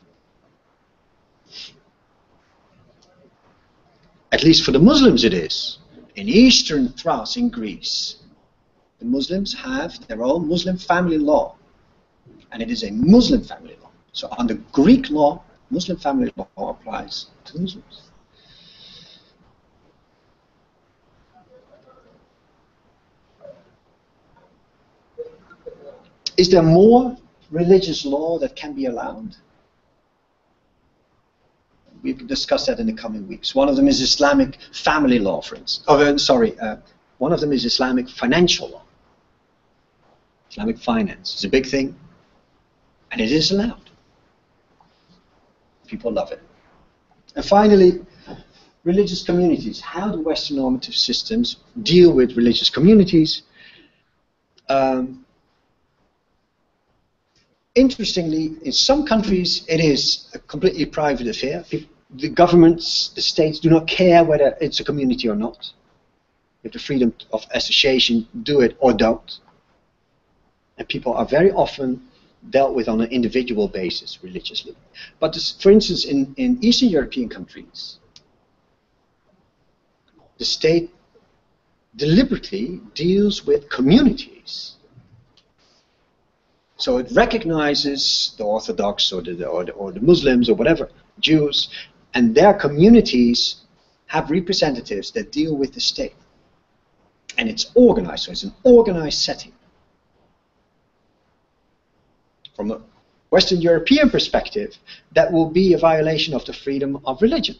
At least for the Muslims it is. In Eastern Thrace in Greece, the Muslims have their own Muslim family law. And it is a Muslim family law. So under Greek law, Muslim family law applies to Muslims. Is there more religious law that can be allowed. We can discuss that in the coming weeks. One of them is Islamic family law, for instance. One of them is Islamic financial law. Islamic finance is a big thing, and it is allowed. People love it. And finally, religious communities. How do Western normative systems deal with religious communities? Interestingly, in some countries, it is a completely private affair. The governments, the states do not care whether it's a community or not. You have the freedom of association, do it or don't. And people are very often dealt with on an individual basis religiously. But this, for instance, in Eastern European countries, the state deliberately deals with communities. So it recognizes the Orthodox or the Muslims or whatever, Jews, and their communities have representatives that deal with the state. And it's organized, so it's an organized setting. From a Western European perspective, that will be a violation of the freedom of religion.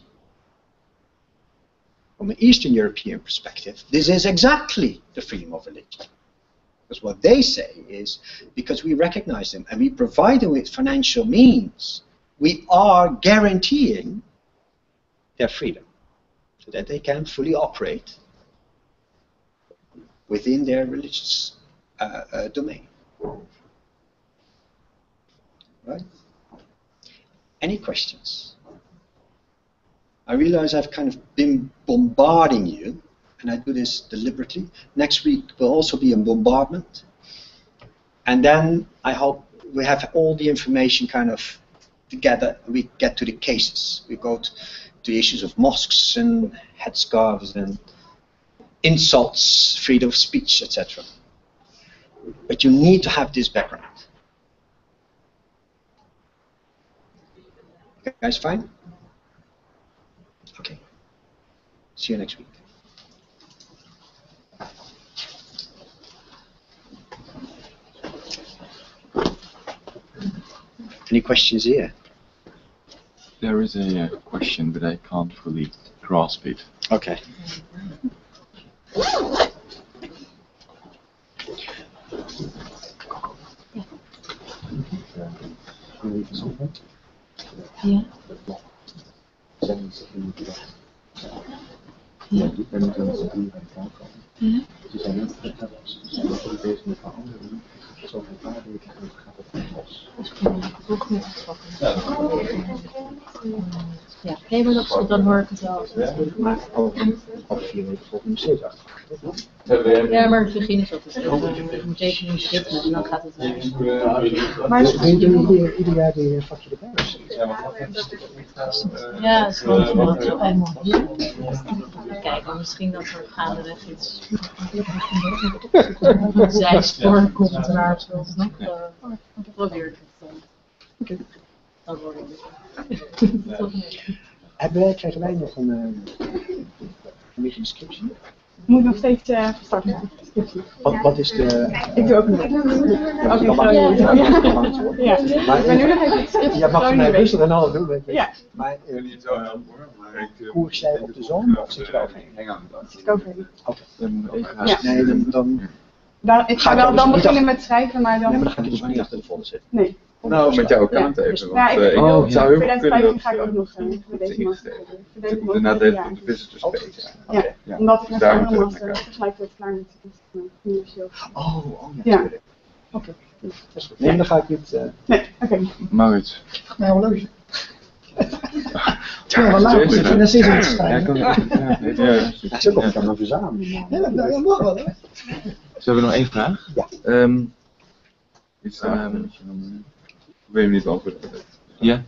From an Eastern European perspective, this is exactly the freedom of religion. Because what they say is, because we recognize them and we provide them with financial means, we are guaranteeing their freedom, so that they can fully operate within their religious domain. Right? Any questions? I realize I've kind of been bombarding you, and I do this deliberately. Next week will also be a bombardment. And then I hope we have all the information kind of together, and we get to the cases. We go to the issues of mosques and headscarves and insults, freedom of speech, etc. But you need to have this background. Okay, guys, fine? Okay. See you next week. Any questions here? There is a question, but I can't fully grasp it. Okay. Ja. Ja. Ze zijn net bezig met veranderen. Zo een paar weken gaat het los. Ja, nee, maar dat dan hoor ik het wel. Maar over 4 weken volgende steeds achter. Ja, maar het begin is altijd zo. Je moet even nu zitten en dan gaat het wel. Maar ieder jaar weer een vakje erbij. Ja, het is gewoon zo helemaal hier. Kijk, maar misschien dat er gaandeweg iets een zijspoor komt waar het wel nog probeer ik het. Dan word ik Krijgen wij nog een beetje descriptie? Moet nog steeds starten. Wat is de... Ik doe ook nog. Maar nu nog even het schrift. Je mag van mij rustig en alles doen. Ja. Maar koers jij op de zon of zit je er overheen? Zit ik overheen. Oké. Nee, dan... Ik ga wel dan beginnen met schrijven, maar dan... Nee, maar dan ga je dus niet achter de folder zitten. Nee. Nou, met jouw account even. Ja, Want, zou heel goed kunnen dat ga ik ook nog met deze master. Daarna de visitors page. Ja, omdat ik nog een master tegelijkertijd klaar met financieel. Ja. Oké. Nee, dan ga ik niet... Nee, oké. Maurits. Nou, leuk. Ja, wel leuk. Ik vind dat steeds iets schrijven. Ja, zo komt het dan over samen. Ja, dat mag wel, hè. Dus we hebben nog één vraag. Ja. Wil je hem niet beantwoorden? Ja.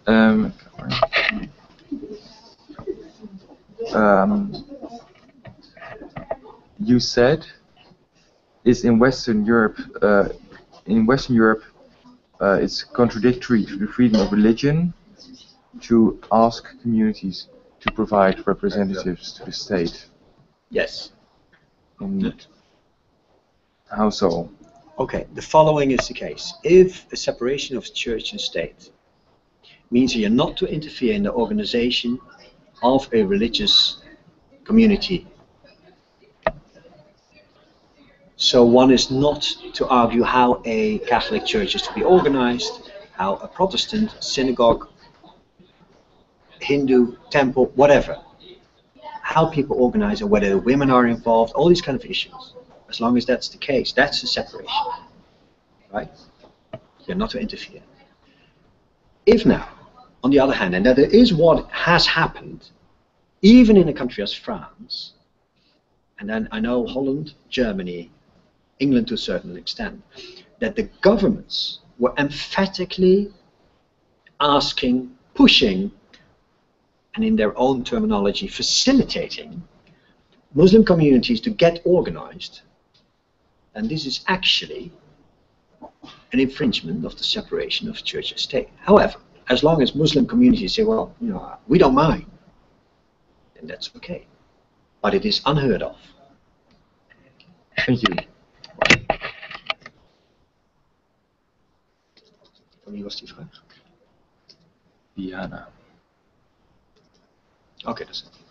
You said is in Western Europe. It's contradictory to the freedom of religion to ask communities to provide representatives to the state. Yes. And how so? Okay, the following is the case. If a separation of church and state means that you're not to interfere in the organization of a religious community, so one is not to argue how a Catholic church is to be organized, how a Protestant synagogue, Hindu temple, whatever, how people organize or whether women are involved, all these kind of issues. As long as that's the case, that's a separation, right? You're not to interfere. If now, on the other hand, and that is what has happened, even in a country as France, and then I know Holland, Germany, England to a certain extent, that the governments were emphatically asking, pushing, and in their own terminology, facilitating Muslim communities to get organized, and this is actually an infringement of the separation of church and state. However, as long as Muslim communities say, well, you know, we don't mind, then that's okay. But it is unheard of. Thank you. Van wie was die vraag? Diana. Oké, dat is het.